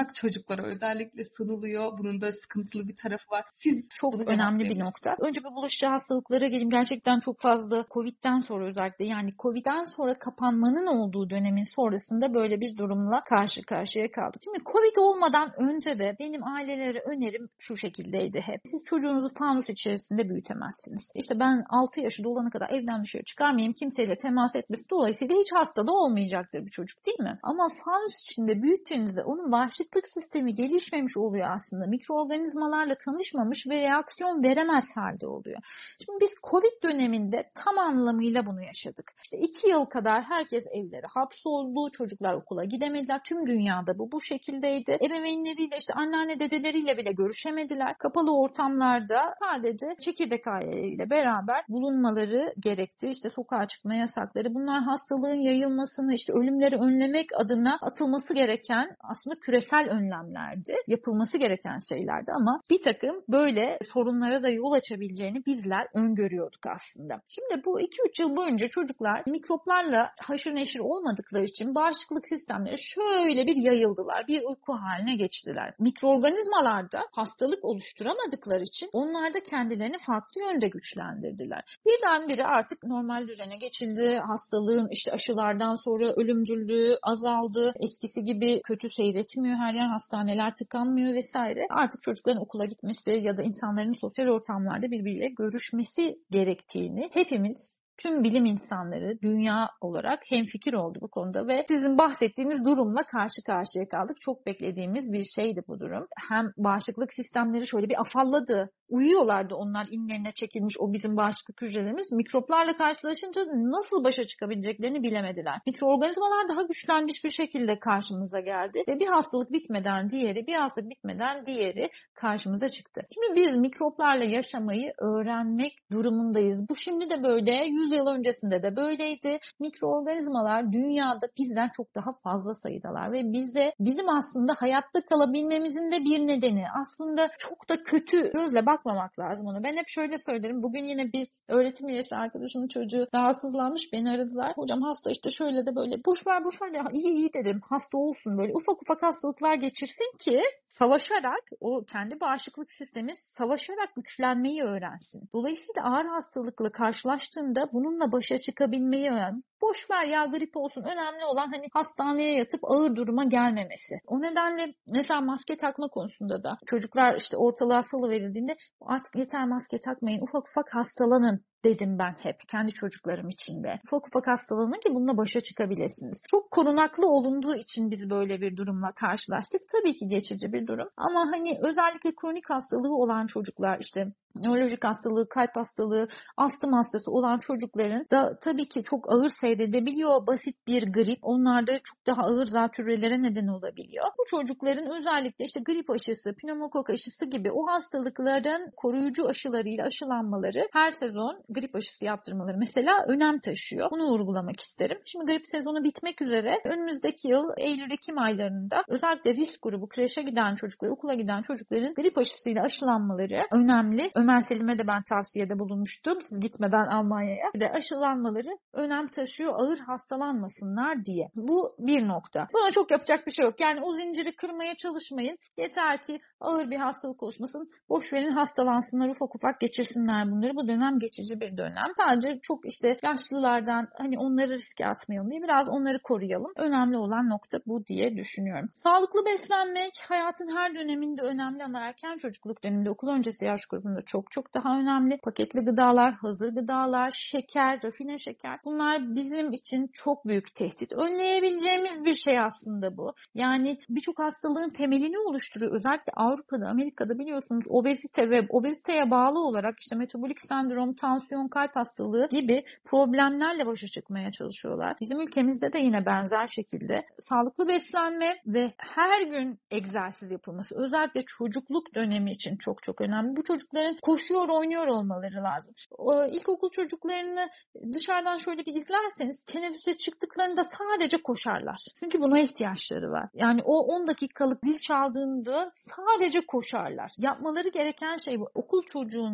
çocuklara özellikle sunuluyor. Bunun da sıkıntılı bir tarafı var. Siz Çok önemli bir nokta. Önce bir bulaşıcı hastalıklara geleyim. Gerçekten çok fazla Covid'den sonra özellikle yani Covid'den sonra kapanmanın olduğu dönemin sonrasında böyle bir durumla karşı karşıya kaldık. Şimdi Covid olmadan önce de benim ailelere önerim şu şekildeydi hep. Siz çocuğunuzu fanus içerisinde büyütemezsiniz. İşte ben altı yaşı dolana kadar evden dışarı çıkarmayayım, kimseyle temas etmesi dolayısıyla hiç hasta da olmayacaktır bir çocuk, değil mi? Ama fanus içinde büyüttüğünüzde onun bağışıklık sistemi gelişmemiş oluyor aslında. Mikroorganizmalarla tanışmamış ve reaksiyon veremez halde oluyor. Şimdi biz Covid döneminde tam anlamıyla bunu yaşadık. İşte iki yıl kadar herkes evlere hapsoldu, çocuklar okula gidemediler. Tüm dünyada bu bu şekildeydi. Ebeveynleriyle işte anneanne dedeleriyle bile görüşemediler. Kapalı ortamlarda sadece çekirdek aileleriyle beraber bulunmaları gerekti. İşte sokağa çıkma yasakları. Bunlar hastalığın yayılmasını, işte ölümleri önlemek adına atılması gereken aslında küresel önlemlerdi. Yapılması gereken şeylerdi ama bir takım böyle sorunlara da yol açabileceğini bizler öngörüyorduk aslında. Şimdi bu iki üç yıl boyunca çocuklar mikroplarla haşır neşir olmadıkları için bağışıklık sistemleri şöyle bir yayıldılar. Bir uyku haline geçtiler. Mikroorganizmalarda hastalık oluşturamadıkları için onlar da kendilerini farklı yönde güçlendirdiler. Birdenbire artık normal düzene geçildi. Hastalığın işte aşılardan sonra ölümcüllüğü azaldı. Eskisi gibi kötü seyretmiyor. Her yer hastaneler tıkanmıyor vesaire. Artık çocukların okula gitmesi ya da insanların sosyal ortamlarda birbiriyle görüşmesi gerektiğini hepimiz, tüm bilim insanları dünya olarak hemfikir oldu bu konuda ve sizin bahsettiğiniz durumla karşı karşıya kaldık. Çok beklediğimiz bir şeydi bu durum. Hem bağışıklık sistemleri şöyle bir afalladı. Uyuyorlardı onlar, inlerine çekilmiş o bizim bağışıklık hücrelerimiz. Mikroplarla karşılaşınca nasıl başa çıkabileceklerini bilemediler. Mikroorganizmalar daha güçlenmiş bir şekilde karşımıza geldi ve bir hastalık bitmeden diğeri, bir hastalık bitmeden diğeri karşımıza çıktı. Şimdi biz mikroplarla yaşamayı öğrenmek durumundayız. Bu şimdi de böyle, yüz yıl öncesinde de böyleydi. Mikroorganizmalar dünyada bizden çok daha fazla sayıdalar ve bize, bizim aslında hayatta kalabilmemizin de bir nedeni. Aslında çok da kötü gözle bakmamak lazım ona. Ben hep şöyle söylerim. Bugün yine bir öğretim üyesi arkadaşımın çocuğu rahatsızlanmış, beni aradılar. Hocam hasta işte şöyle de böyle. Boş ver boş ver. Ya, iyi iyi dedim. Hasta olsun böyle. Ufak ufak hastalıklar geçirsin ki savaşarak, o kendi bağışıklık sistemi savaşarak güçlenmeyi öğrensin. Dolayısıyla ağır hastalıkla karşılaştığında bununla başa çıkabilmeyi öğren. Boş ver ya, grip olsun. Önemli olan hani hastaneye yatıp ağır duruma gelmemesi. O nedenle mesela maske takma konusunda da çocuklar işte ortalığa salıverildiğinde artık yeter maske takmayın, ufak ufak hastalanın dedim ben hep kendi çocuklarım için de. Ufak ufak hastalanın ki bununla başa çıkabilirsiniz. Çok korunaklı olunduğu için biz böyle bir durumla karşılaştık. Tabii ki geçici bir durum. Ama hani özellikle kronik hastalığı olan çocuklar, işte nörolojik hastalığı, kalp hastalığı, astım hastası olan çocukların da tabii ki çok ağır seyredebiliyor. Basit bir grip onlarda çok daha ağır zatürrelere neden olabiliyor. Bu çocukların özellikle işte grip aşısı, pneumokok aşısı gibi o hastalıkların koruyucu aşılarıyla aşılanmaları, her sezon grip aşısı yaptırmaları mesela önem taşıyor. Bunu vurgulamak isterim. Şimdi grip sezonu bitmek üzere. Önümüzdeki yıl Eylül-Ekim aylarında özellikle risk grubu, kreşe giden çocuklar, okula giden çocukların grip aşısıyla aşılanmaları önemli. Ömer Selim'e de ben tavsiyede bulunmuştum. Siz gitmeden Almanya'ya. Bir de aşılanmaları önem taşıyor, ağır hastalanmasınlar diye. Bu bir nokta. Buna çok yapacak bir şey yok. Yani o zinciri kırmaya çalışmayın. Yeter ki ağır bir hastalık olmasın. Boş verin, hastalansınlar, ufak ufak geçirsinler bunları. Bu dönem geçici bir dönem. Sadece çok işte yaşlılardan hani onları riske atmayalım diye biraz onları koruyalım. Önemli olan nokta bu diye düşünüyorum. Sağlıklı beslenmek hayatın her döneminde önemli ama erken çocukluk döneminde, okul öncesi yaş grubunda çok çok daha önemli. Paketli gıdalar, hazır gıdalar, şeker, rafine şeker, bunlar bizim için çok büyük tehdit. Önleyebileceğimiz bir şey aslında bu. Yani birçok hastalığın temelini oluşturuyor. Özellikle Avrupa'da, Amerika'da biliyorsunuz obezite ve obeziteye bağlı olarak işte metabolik sendrom, tansiyon, kalp hastalığı gibi problemlerle başa çıkmaya çalışıyorlar. Bizim ülkemizde de yine benzer şekilde sağlıklı beslenme ve her gün egzersiz yapılması özellikle çocukluk dönemi için çok çok önemli. Bu çocukların koşuyor, oynuyor olmaları lazım. O, ilkokul çocuklarını dışarıdan şöyle bir izlerseniz teneffüse çıktıklarında sadece koşarlar. Çünkü buna ihtiyaçları var. Yani o on dakikalık zil çaldığında sadece koşarlar. Yapmaları gereken şey bu. Okul çocuğunun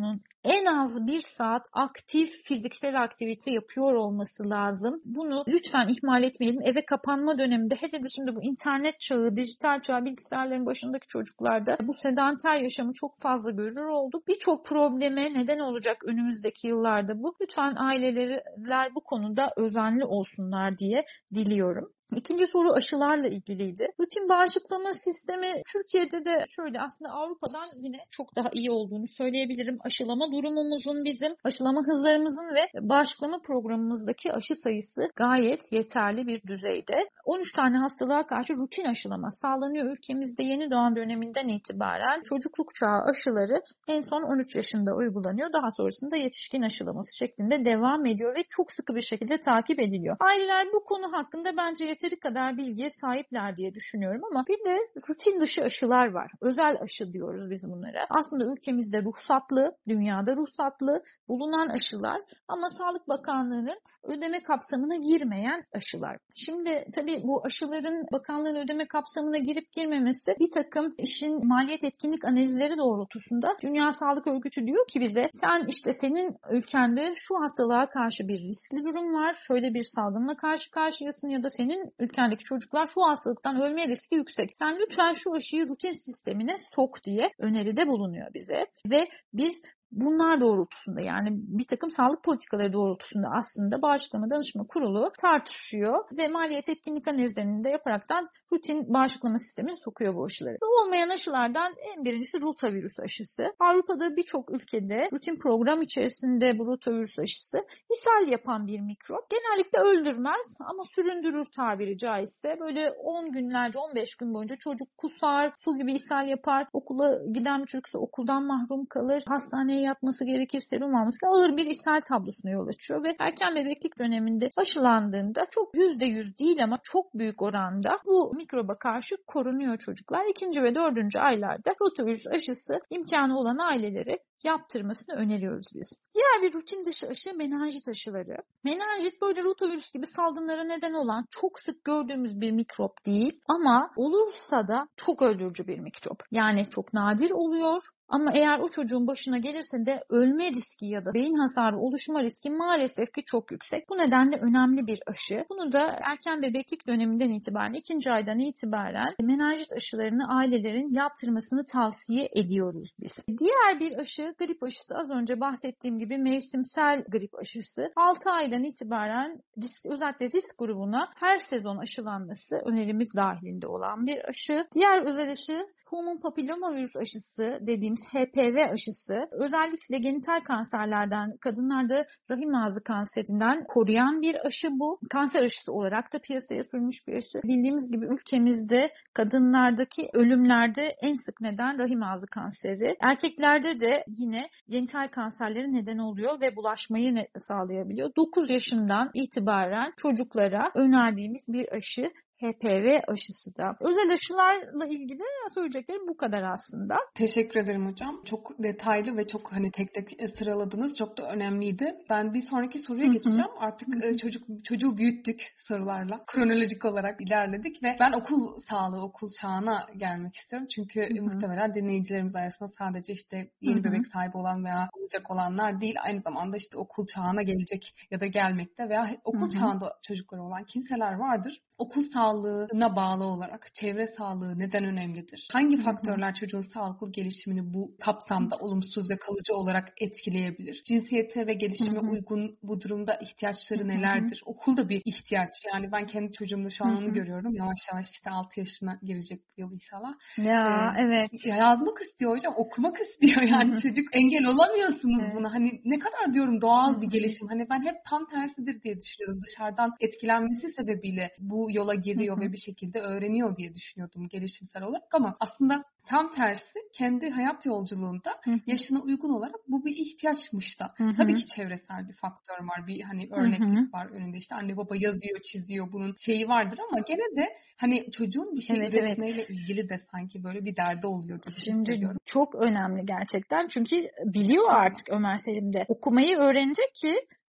en az bir saat aktif fiziksel aktivite yapıyor olması lazım. Bunu lütfen ihmal etmeyelim. Eve kapanma döneminde, hele de şimdi bu internet çağı, dijital çağı, bilgisayarların başındaki çocuklarda bu sedanter yaşamı çok fazla görür olduk. Birçok probleme neden olacak önümüzdeki yıllarda bu. Lütfen aileler bu konuda özenli olsunlar diye diliyorum. İkinci soru aşılarla ilgiliydi. Rutin bağışıklama sistemi Türkiye'de de şöyle, aslında Avrupa'dan yine çok daha iyi olduğunu söyleyebilirim. Aşılama durumumuzun, bizim aşılama hızlarımızın ve bağışıklama programımızdaki aşı sayısı gayet yeterli bir düzeyde. on üç tane hastalığa karşı rutin aşılama sağlanıyor ülkemizde yeni doğan döneminden itibaren. Çocukluk çağı aşıları en son on üç yaşında uygulanıyor. Daha sonrasında yetişkin aşılaması şeklinde devam ediyor ve çok sıkı bir şekilde takip ediliyor. Aileler bu konu hakkında bence yeteri kadar bilgiye sahipler diye düşünüyorum ama bir de rutin dışı aşılar var. Özel aşı diyoruz biz bunlara. Aslında ülkemizde ruhsatlı, dünyada ruhsatlı bulunan aşılar ama Sağlık Bakanlığı'nın ödeme kapsamına girmeyen aşılar. Şimdi tabii bu aşıların bakanlığın ödeme kapsamına girip girmemesi bir takım işin maliyet etkinlik analizleri doğrultusunda Dünya Sağlık Örgütü diyor ki bize, sen işte senin ülkende şu hastalığa karşı bir riskli durum var, şöyle bir salgınla karşı karşıyasın ya da senin ülkendeki çocuklar şu hastalıktan ölme riski yüksek. Sen lütfen şu aşıyı rutin sistemine sok diye öneride bulunuyor bize ve biz bunlar doğrultusunda, yani bir takım sağlık politikaları doğrultusunda aslında Bağışıklama Danışma Kurulu tartışıyor ve maliyet etkinlik analizlerini de yaparaktan rutin bağışıklama sistemine sokuyor bu aşıları. Olmayan aşılardan en birincisi rotavirüs aşısı. Avrupa'da birçok ülkede rutin program içerisinde bu rotavirüs aşısı ishal yapan bir mikrop. Genellikle öldürmez ama süründürür tabiri caizse. Böyle on günlerce, on beş gün boyunca çocuk kusar, su gibi ishal yapar, okula giden bir çocuksa okuldan mahrum kalır, hastaneye yatması gerekir, serum alması, ağır bir ishal tablosuna yol açıyor ve erken bebeklik döneminde aşılandığında çok yüzde yüz değil ama çok büyük oranda bu mikroba karşı korunuyor çocuklar. İkinci ve dördüncü aylarda rotavirüs aşısı imkanı olan ailelere yaptırmasını öneriyoruz biz. Diğer bir rutin dışı aşı menenjit aşıları. Menenjit böyle rotavirüs gibi salgınlara neden olan çok sık gördüğümüz bir mikrop değil ama olursa da çok öldürücü bir mikrop. Yani çok nadir oluyor. Ama eğer o çocuğun başına gelirse de ölme riski ya da beyin hasarı oluşma riski maalesef ki çok yüksek. Bu nedenle önemli bir aşı. Bunu da erken bebeklik döneminden itibaren, ikinci aydan itibaren menenjit aşılarını ailelerin yaptırmasını tavsiye ediyoruz biz. Diğer bir aşı grip aşısı. Az önce bahsettiğim gibi mevsimsel grip aşısı. altı aydan itibaren risk, özellikle risk grubuna her sezon aşılanması önerimiz dahilinde olan bir aşı. Diğer özel aşı Human papillomavirüs aşısı dediğimiz H P V aşısı, özellikle genital kanserlerden, kadınlarda rahim ağzı kanserinden koruyan bir aşı bu. Kanser aşısı olarak da piyasaya sürülmüş bir aşı. Bildiğimiz gibi ülkemizde kadınlardaki ölümlerde en sık neden rahim ağzı kanseri. Erkeklerde de yine genital kanserleri neden oluyor ve bulaşmayı sağlayabiliyor. dokuz yaşından itibaren çocuklara önerdiğimiz bir aşı H P V aşısı da. Özel aşılarla ilgili söyleyeceklerim bu kadar aslında. Teşekkür ederim hocam. Çok detaylı ve çok hani tek tek sıraladınız. Çok da önemliydi. Ben bir sonraki soruya geçeceğim. Artık Hı-hı. çocuk çocuğu büyüttük sorularla. Kronolojik olarak ilerledik ve ben okul sağlığı, okul çağına gelmek istiyorum. Çünkü Hı-hı. muhtemelen dinleyicilerimiz arasında sadece işte yeni Hı-hı. bebek sahibi olan veya olacak olanlar değil, aynı zamanda işte okul çağına gelecek ya da gelmekte veya okul Hı-hı. çağında çocukları olan kimseler vardır. Okul sağlığına bağlı olarak çevre sağlığı neden önemlidir? Hangi faktörler çocuğun sağlıklı gelişimini bu kapsamda olumsuz ve kalıcı olarak etkileyebilir? Cinsiyete ve gelişime hı hı. uygun bu durumda ihtiyaçları hı hı. nelerdir? Okulda bir ihtiyaç. Yani ben kendi çocuğumda şu an hı hı. onu görüyorum. Yavaş yavaş işte altı yaşına girecek bu yıl inşallah. Ya ee, evet. Yazmak istiyor hocam, okumak istiyor. Yani hı hı. çocuk engel olamıyorsunuz evet. buna. Hani ne kadar diyorum doğal hı hı. bir gelişim. Hani ben hep tam tersidir diye düşünüyordum. Dışarıdan etkilenmesi sebebiyle bu yola giriyor hı hı. ve bir şekilde öğreniyor diye düşünüyordum gelişimsel olarak ama aslında tam tersi kendi hayat yolculuğunda hı hı. yaşına uygun olarak bu bir ihtiyaçmış da. Hı hı. Tabii ki çevresel bir faktör var. Bir hani örneklik hı hı. var önünde. İşte anne baba yazıyor, çiziyor. Bunun şeyi vardır ama gene de hani çocuğun bir şey evet, üretmeyle evet. ilgili de sanki böyle bir derdi oluyor gibi Şimdi hissediyorum. Çok önemli gerçekten. Çünkü biliyor artık Ömer Selim de okumayı öğrenecek ki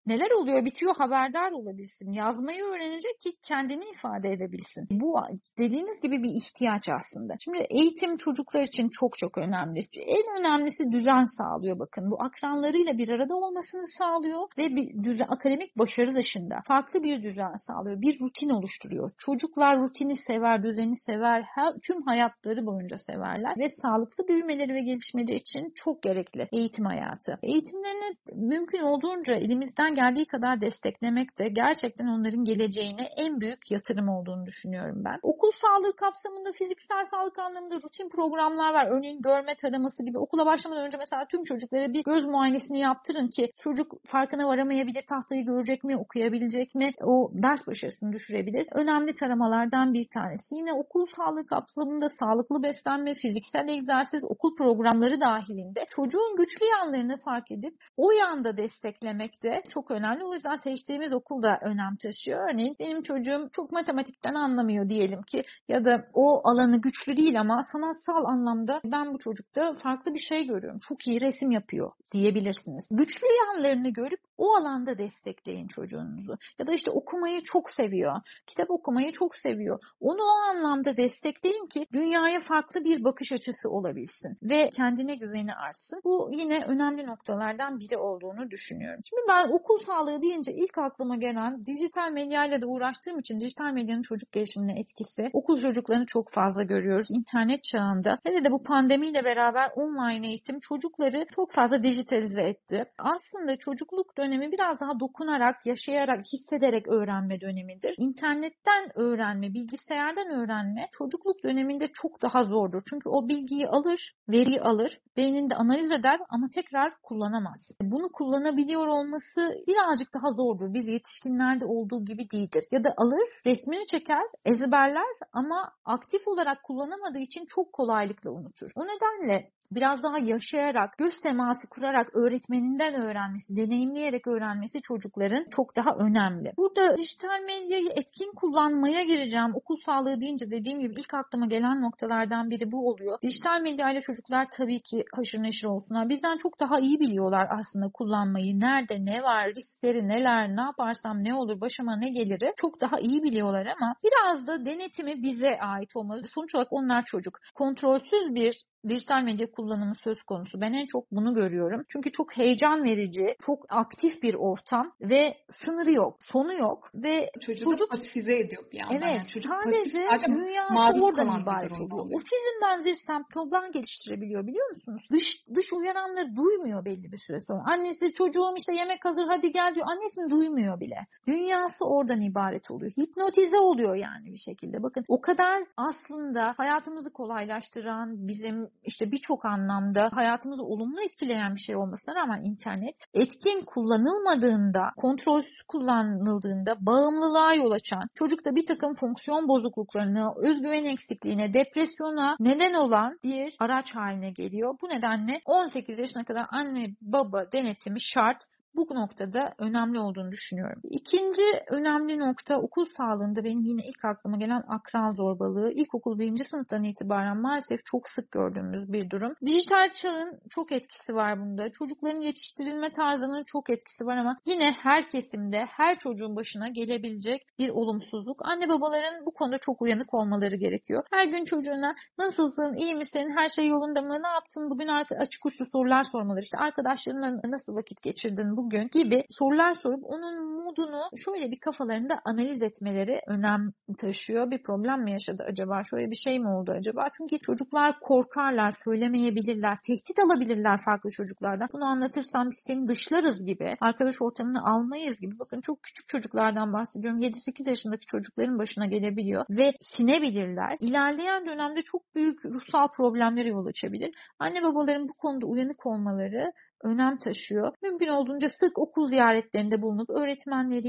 neler oluyor bitiyor haberdar olabilsin. Yazmayı öğrenecek ki kendini ifade edebilsin. Bu dediğiniz gibi bir ihtiyaç aslında. Şimdi eğitim çocuklar için çok çok önemli. En önemlisi düzen sağlıyor bakın. Bu akranlarıyla bir arada olmasını sağlıyor ve bir düzen, akademik başarı dışında farklı bir düzen sağlıyor. Bir rutin oluşturuyor. Çocuklar rutini sever, düzeni sever. Her, tüm hayatları boyunca severler ve sağlıklı büyümeleri ve gelişmeleri için çok gerekli eğitim hayatı. Eğitimlerini mümkün olduğunca elimizden geldiği kadar desteklemek de gerçekten onların geleceğine en büyük yatırım olduğunu düşünüyorum ben. Okul sağlığı kapsamında fiziksel sağlık anlamında rutin programlar var. Örneğin görme taraması gibi. Okula başlamadan önce mesela tüm çocuklara bir göz muayenesini yaptırın ki çocuk farkına varamayabilir, tahtayı görecek mi, okuyabilecek mi, o ders başarısını düşürebilir. Önemli taramalardan bir tanesi. Yine okul sağlığı kapsamında sağlıklı beslenme, fiziksel egzersiz, okul programları dahilinde çocuğun güçlü yanlarını fark edip o yanda desteklemek de çok önemli. O yüzden seçtiğimiz okul da önem taşıyor. Örneğin benim çocuğum çok matematikten anlamıyor diyelim ki ya da o alanı güçlü değil ama sanatsal anlamda ben bu çocukta farklı bir şey görüyorum. Çok iyi resim yapıyor diyebilirsiniz. Güçlü yanlarını görüp o alanda destekleyin çocuğunuzu. Ya da işte okumayı çok seviyor. Kitap okumayı çok seviyor. Onu o anlamda destekleyin ki dünyaya farklı bir bakış açısı olabilsin ve kendine güveni artsın. Bu yine önemli noktalardan biri olduğunu düşünüyorum. Şimdi ben okul sağlığı deyince ilk aklıma gelen dijital medyayla da uğraştığım için dijital medyanın çocuk gelişimine etkisi. Okul çocuklarını çok fazla görüyoruz internet çağında. Hele de bu pandemiyle beraber online eğitim çocukları çok fazla dijitalize etti. Aslında çocukluk dönemi biraz daha dokunarak, yaşayarak, hissederek öğrenme dönemidir. İnternetten öğrenme, bilgisayardan öğrenme çocukluk döneminde çok daha zordur. Çünkü o bilgiyi alır, veriyi alır, beyninde analiz eder ama tekrar kullanamaz. Bunu kullanabiliyor olması birazcık daha zordur. Biz yetişkinlerde olduğu gibi değildir. Ya da alır, resmini çeker, ezberler ama aktif olarak kullanamadığı için çok kolaylıkla unutur. O nedenle biraz daha yaşayarak, göz teması kurarak öğretmeninden öğrenmesi, deneyimleyerek öğrenmesi çocukların çok daha önemli. Burada dijital medyayı etkin kullanmaya gireceğim. Okul sağlığı deyince dediğim gibi ilk aklıma gelen noktalardan biri bu oluyor. Dijital medyayla çocuklar tabii ki haşır neşir olsunlar. Bizden çok daha iyi biliyorlar aslında kullanmayı. Nerede ne var, riskleri neler, ne yaparsam ne olur, başıma ne gelir çok daha iyi biliyorlar ama biraz da denetimi bize ait olmalı. Sonuç olarak onlar çocuk. Kontrolsüz bir dijital medya kullanımı söz konusu. Ben en çok bunu görüyorum. Çünkü çok heyecan verici, çok aktif bir ortam ve sınırı yok, sonu yok ve Çocuğu çocuk da pasifize ediyor bir yandan. evet, Yani çocuk sadece pasif, dünyası maruz oradan kalan bir ibaret durumda oluyor. oluyor. Otizm benzeri semptomlar geliştirebiliyor biliyor musunuz? Dış dış uyaranları duymuyor belli bir süre sonra. Annesi çocuğum işte yemek hazır hadi gel diyor. Annesini duymuyor bile. Dünyası oradan ibaret oluyor. Hipnotize oluyor yani bir şekilde. Bakın o kadar aslında hayatımızı kolaylaştıran, bizim işte birçok anlamda hayatımızı olumlu etkileyen bir şey olmasına rağmen internet etkin kullanılmadığında, kontrolsüz kullanıldığında bağımlılığa yol açan, çocukta bir takım fonksiyon bozukluklarına, özgüven eksikliğine, depresyona neden olan bir araç haline geliyor. Bu nedenle on sekiz yaşına kadar anne baba denetimi şart. Bu noktada önemli olduğunu düşünüyorum. İkinci önemli nokta okul sağlığında benim yine ilk aklıma gelen akran zorbalığı. İlkokul birinci sınıftan itibaren maalesef çok sık gördüğümüz bir durum. Dijital çağın çok etkisi var bunda. Çocukların yetiştirilme tarzının çok etkisi var ama yine her kesimde her çocuğun başına gelebilecek bir olumsuzluk. Anne babaların bu konuda çok uyanık olmaları gerekiyor. Her gün çocuğuna nasılsın, iyi misin, her şey yolunda mı, ne yaptın, bugün açık uçlu sorular sormaları. İşte arkadaşlarınla nasıl vakit geçirdin bugün gibi sorular sorup onun moodunu şöyle bir kafalarında analiz etmeleri önem taşıyor. Bir problem mi yaşadı acaba? Şöyle bir şey mi oldu acaba? Çünkü çocuklar korkarlar, söylemeyebilirler, tehdit alabilirler farklı çocuklardan. Bunu anlatırsam biz seni dışlarız gibi, arkadaş ortamını almayız gibi. Bakın çok küçük çocuklardan bahsediyorum. yedi sekiz yaşındaki çocukların başına gelebiliyor ve sinebilirler. İlerleyen dönemde çok büyük ruhsal problemlere yol açabilir. Anne babaların bu konuda uyanık olmaları önem taşıyor. Mümkün olduğunca sık okul ziyaretlerinde bulunup öğretmenleriyle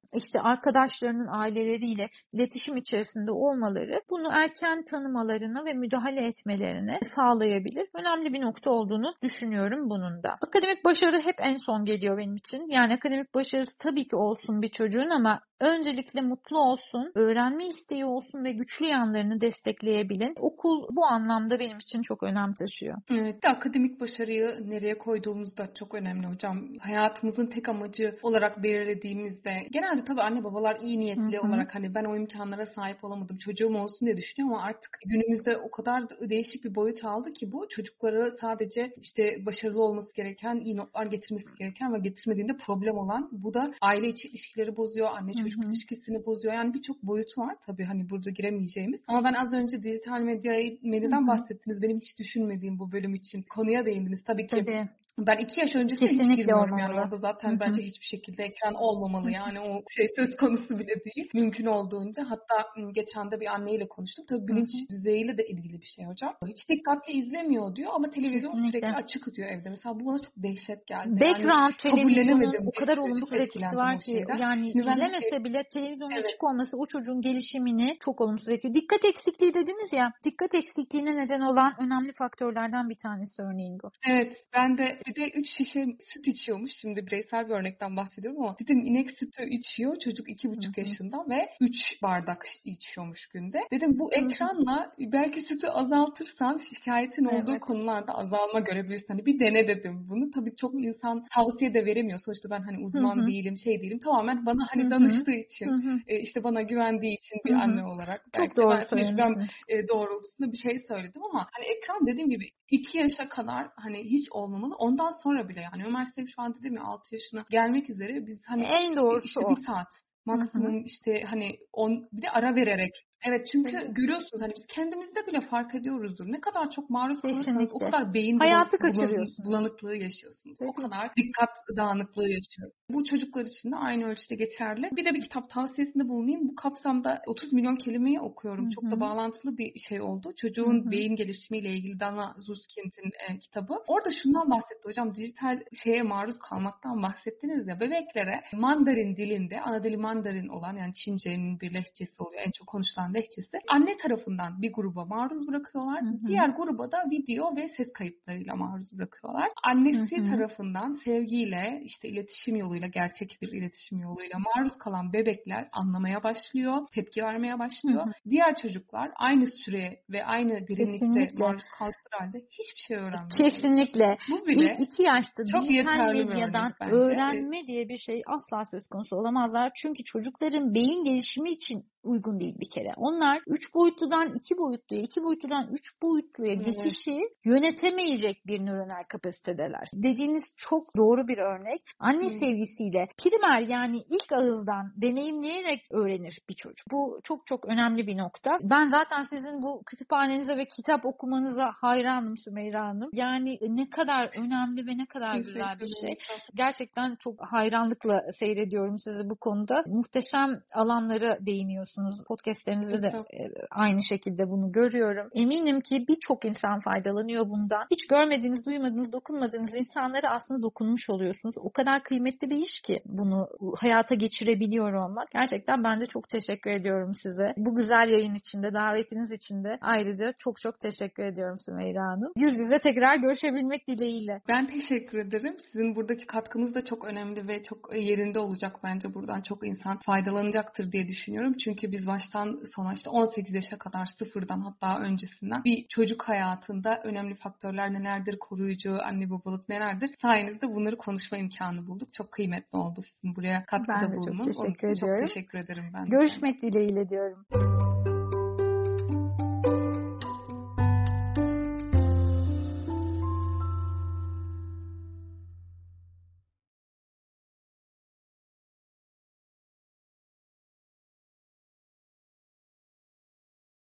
işte arkadaşlarının aileleriyle iletişim içerisinde olmaları bunu erken tanımalarına ve müdahale etmelerine sağlayabilir. Önemli bir nokta olduğunu düşünüyorum bunun da. Akademik başarı hep en son geliyor benim için. Yani akademik başarısı tabii ki olsun bir çocuğun ama öncelikle mutlu olsun, öğrenme isteği olsun ve güçlü yanlarını destekleyebilin. Okul bu anlamda benim için çok önem taşıyor. Evet, de akademik başarıyı nereye koyduğumuz da çok önemli hocam. Hayatımızın tek amacı olarak belirlediğimizde genelde tabii anne babalar iyi niyetli Hı hı. olarak hani ben o imkanlara sahip olamadım, çocuğum olsun diye düşünüyor ama artık günümüzde o kadar değişik bir boyut aldı ki bu çocukları sadece işte başarılı olması gereken, iyi notlar getirmesi gereken ve getirmediğinde problem olan, bu da aile içi ilişkileri bozuyor, anne Hı çocuk hı. ilişkisini bozuyor. Yani birçok boyutu var tabii hani burada giremeyeceğimiz. Ama ben az önce dijital medya Hı medyadan hı. bahsettiniz. Benim hiç düşünmediğim bu bölüm için konuya değindiniz. Tabii ki Tabii. ben iki yaş öncesine hiç Kesinlikle girmiyorum. Yani olmamalı. orada Hı zaten hı. bence hiçbir şekilde ekran olmamalı. Hı Yani o şey söz konusu bile değil. Mümkün olduğunca. Hatta ım, geçen de bir anneyle konuştum. Tabii hı. bilinç Hı. düzeyiyle de ilgili bir şey hocam. Hiç dikkatli izlemiyor diyor ama televizyon sürekli Kesinlikle. açık diyor evde. Mesela bu bana çok dehşet geldi. Yani Background televizyonun kabullenemedim o bir kadar süre. Çok olumsuz etkisi etkilendim o var ki şeyden. yani Şimdi ben de izlemese bile televizyonun evet. açık olması o çocuğun gelişimini çok olumsuz etkiliyor. Dikkat eksikliği dediniz ya, dikkat eksikliğine neden olan önemli faktörlerden bir tanesi örneğin bu. Evet, ben de bir de üç şişe süt içiyormuş. Şimdi bireysel bir örnekten bahsediyorum ama dedim inek sütü içiyor çocuk iki Hı buçuk hı. yaşında ve üç bardak içiyormuş günde. Dedim bu Hı hı. ekranla belki sütü azaltırsan şikayetin olduğu Evet. konularda azalma görebilirsin. Hani bir dene dedim bunu. Tabii çok insan tavsiye de veremiyor. Sonuçta ben hani Hı uzman hı. değilim, şey değilim. Tamamen bana Hı hani hı. danıştığı Hı için, hı. e, işte bana güvendiği için Hı bir hı. anne olarak Çok belki de doğru ben tecrübem söylemişsiniz. e, doğrultusunda bir şey söyledim ama hani ekran dediğim gibi iki yaşa kadar hani hiç olmamalı. Ondan sonra bile yani Ömer Selim şu an dedim ya altı yaşına gelmek üzere biz hani En doğrusu işte bir o. saat Hı hı. maksimum işte hani on bir de ara vererek. Evet çünkü Tabii. görüyorsunuz hani biz kendimizde bile fark ediyoruzdur. Ne kadar çok maruz kalırsanız o Kesinlikle. kadar beyin bulan, Hayatı bulan, kaçırıyorsunuz. bulanıklığı yaşıyorsunuz. O Tabii. kadar dikkat dağınıklığı yaşıyoruz. Bu çocuklar için de aynı ölçüde geçerli. Bir de bir kitap tavsiyesinde bulunayım. Bu kapsamda otuz milyon kelimeyi Hı okuyorum. Çok da hı. bağlantılı bir şey oldu. Hı Çocuğun hı. beyin gelişimiyle ilgili Dana Zuskind'in e, kitabı. Orada şundan bahsetti hocam. Dijital şeye maruz kalmaktan bahsettiniz ya. Bebeklere Mandarin dilinde, ana dili Mandarin olan yani Çince'nin bir lehçesi oluyor. En çok konuşulan lehçesi. Anne tarafından bir gruba maruz bırakıyorlar. Hı hı. Diğer gruba da video ve ses kayıtlarıyla maruz bırakıyorlar. Hı Annesi hı. tarafından sevgiyle, işte iletişim yoluyla, gerçek bir iletişim yoluyla maruz kalan bebekler anlamaya başlıyor, tepki vermeye Hı başlıyor. hı. Diğer çocuklar aynı süre ve aynı derinlikte Kesinlikle. maruz kaldıkları halde hiçbir şey öğrenmiyorlar hocam. Kesinlikle. Bu İlk bile iki yaşta çok dijital yeterli bir örnek medyadan bence. E, öğrenme diye bir şey asla söz konusu olamazlar. Çünkü çocukların beyin gelişimi için uygun değil bir kere. Onlar üç boyutludan iki boyutluya, iki boyutludan üç boyutluya Evet. geçişi yönetemeyecek bir nöronal kapasitedeler. Dediğiniz çok doğru bir örnek. Anne Evet. sevgisiyle primer yani ilk ağızdan deneyimleyerek öğrenir bir çocuk. Bu çok çok önemli bir nokta. Ben zaten sizin bu kütüphanenize ve kitap okumanıza hayranım Sümeyra Hanım. Yani ne kadar önemli ve ne kadar güzel Teşekkür bir ederim. şey. Sağ olun. Gerçekten çok hayranlıkla seyrediyorum sizi bu konuda. Muhteşem alanlara değiniyorsunuz. Podcastlerinizde de Estağfurullah. e, aynı şekilde bunu görüyorum. Eminim ki birçok insan faydalanıyor bundan. Hiç görmediğiniz, duymadığınız, dokunmadığınız insanlara aslında dokunmuş oluyorsunuz. O kadar kıymetli bir iş ki bunu hayata geçirebiliyor olmak. Gerçekten ben de çok teşekkür ediyorum size. Bu güzel yayın içinde, davetiniz için de ayrıca çok çok teşekkür ediyorum Sümeyra Hanım. Yüz yüze tekrar görüşebilmek dileğiyle. Ben teşekkür ederim. Sizin buradaki katkınız da çok önemli ve çok yerinde olacak bence. Buradan çok insan faydalanacaktır diye düşünüyorum. Çünkü biz baştan sona işte on sekiz yaşa kadar sıfırdan hatta öncesinden bir çocuk hayatında önemli faktörler nelerdir, koruyucu, anne babalık nelerdir? Sayenizde bunları konuşma imkanı bulduk. Çok kıymetli oldu sizin buraya Ben katkıda de çok bulunmanız. Onun teşekkür için de çok ediyorum. teşekkür ederim ben de. Görüşmek dileğiyle diyorum.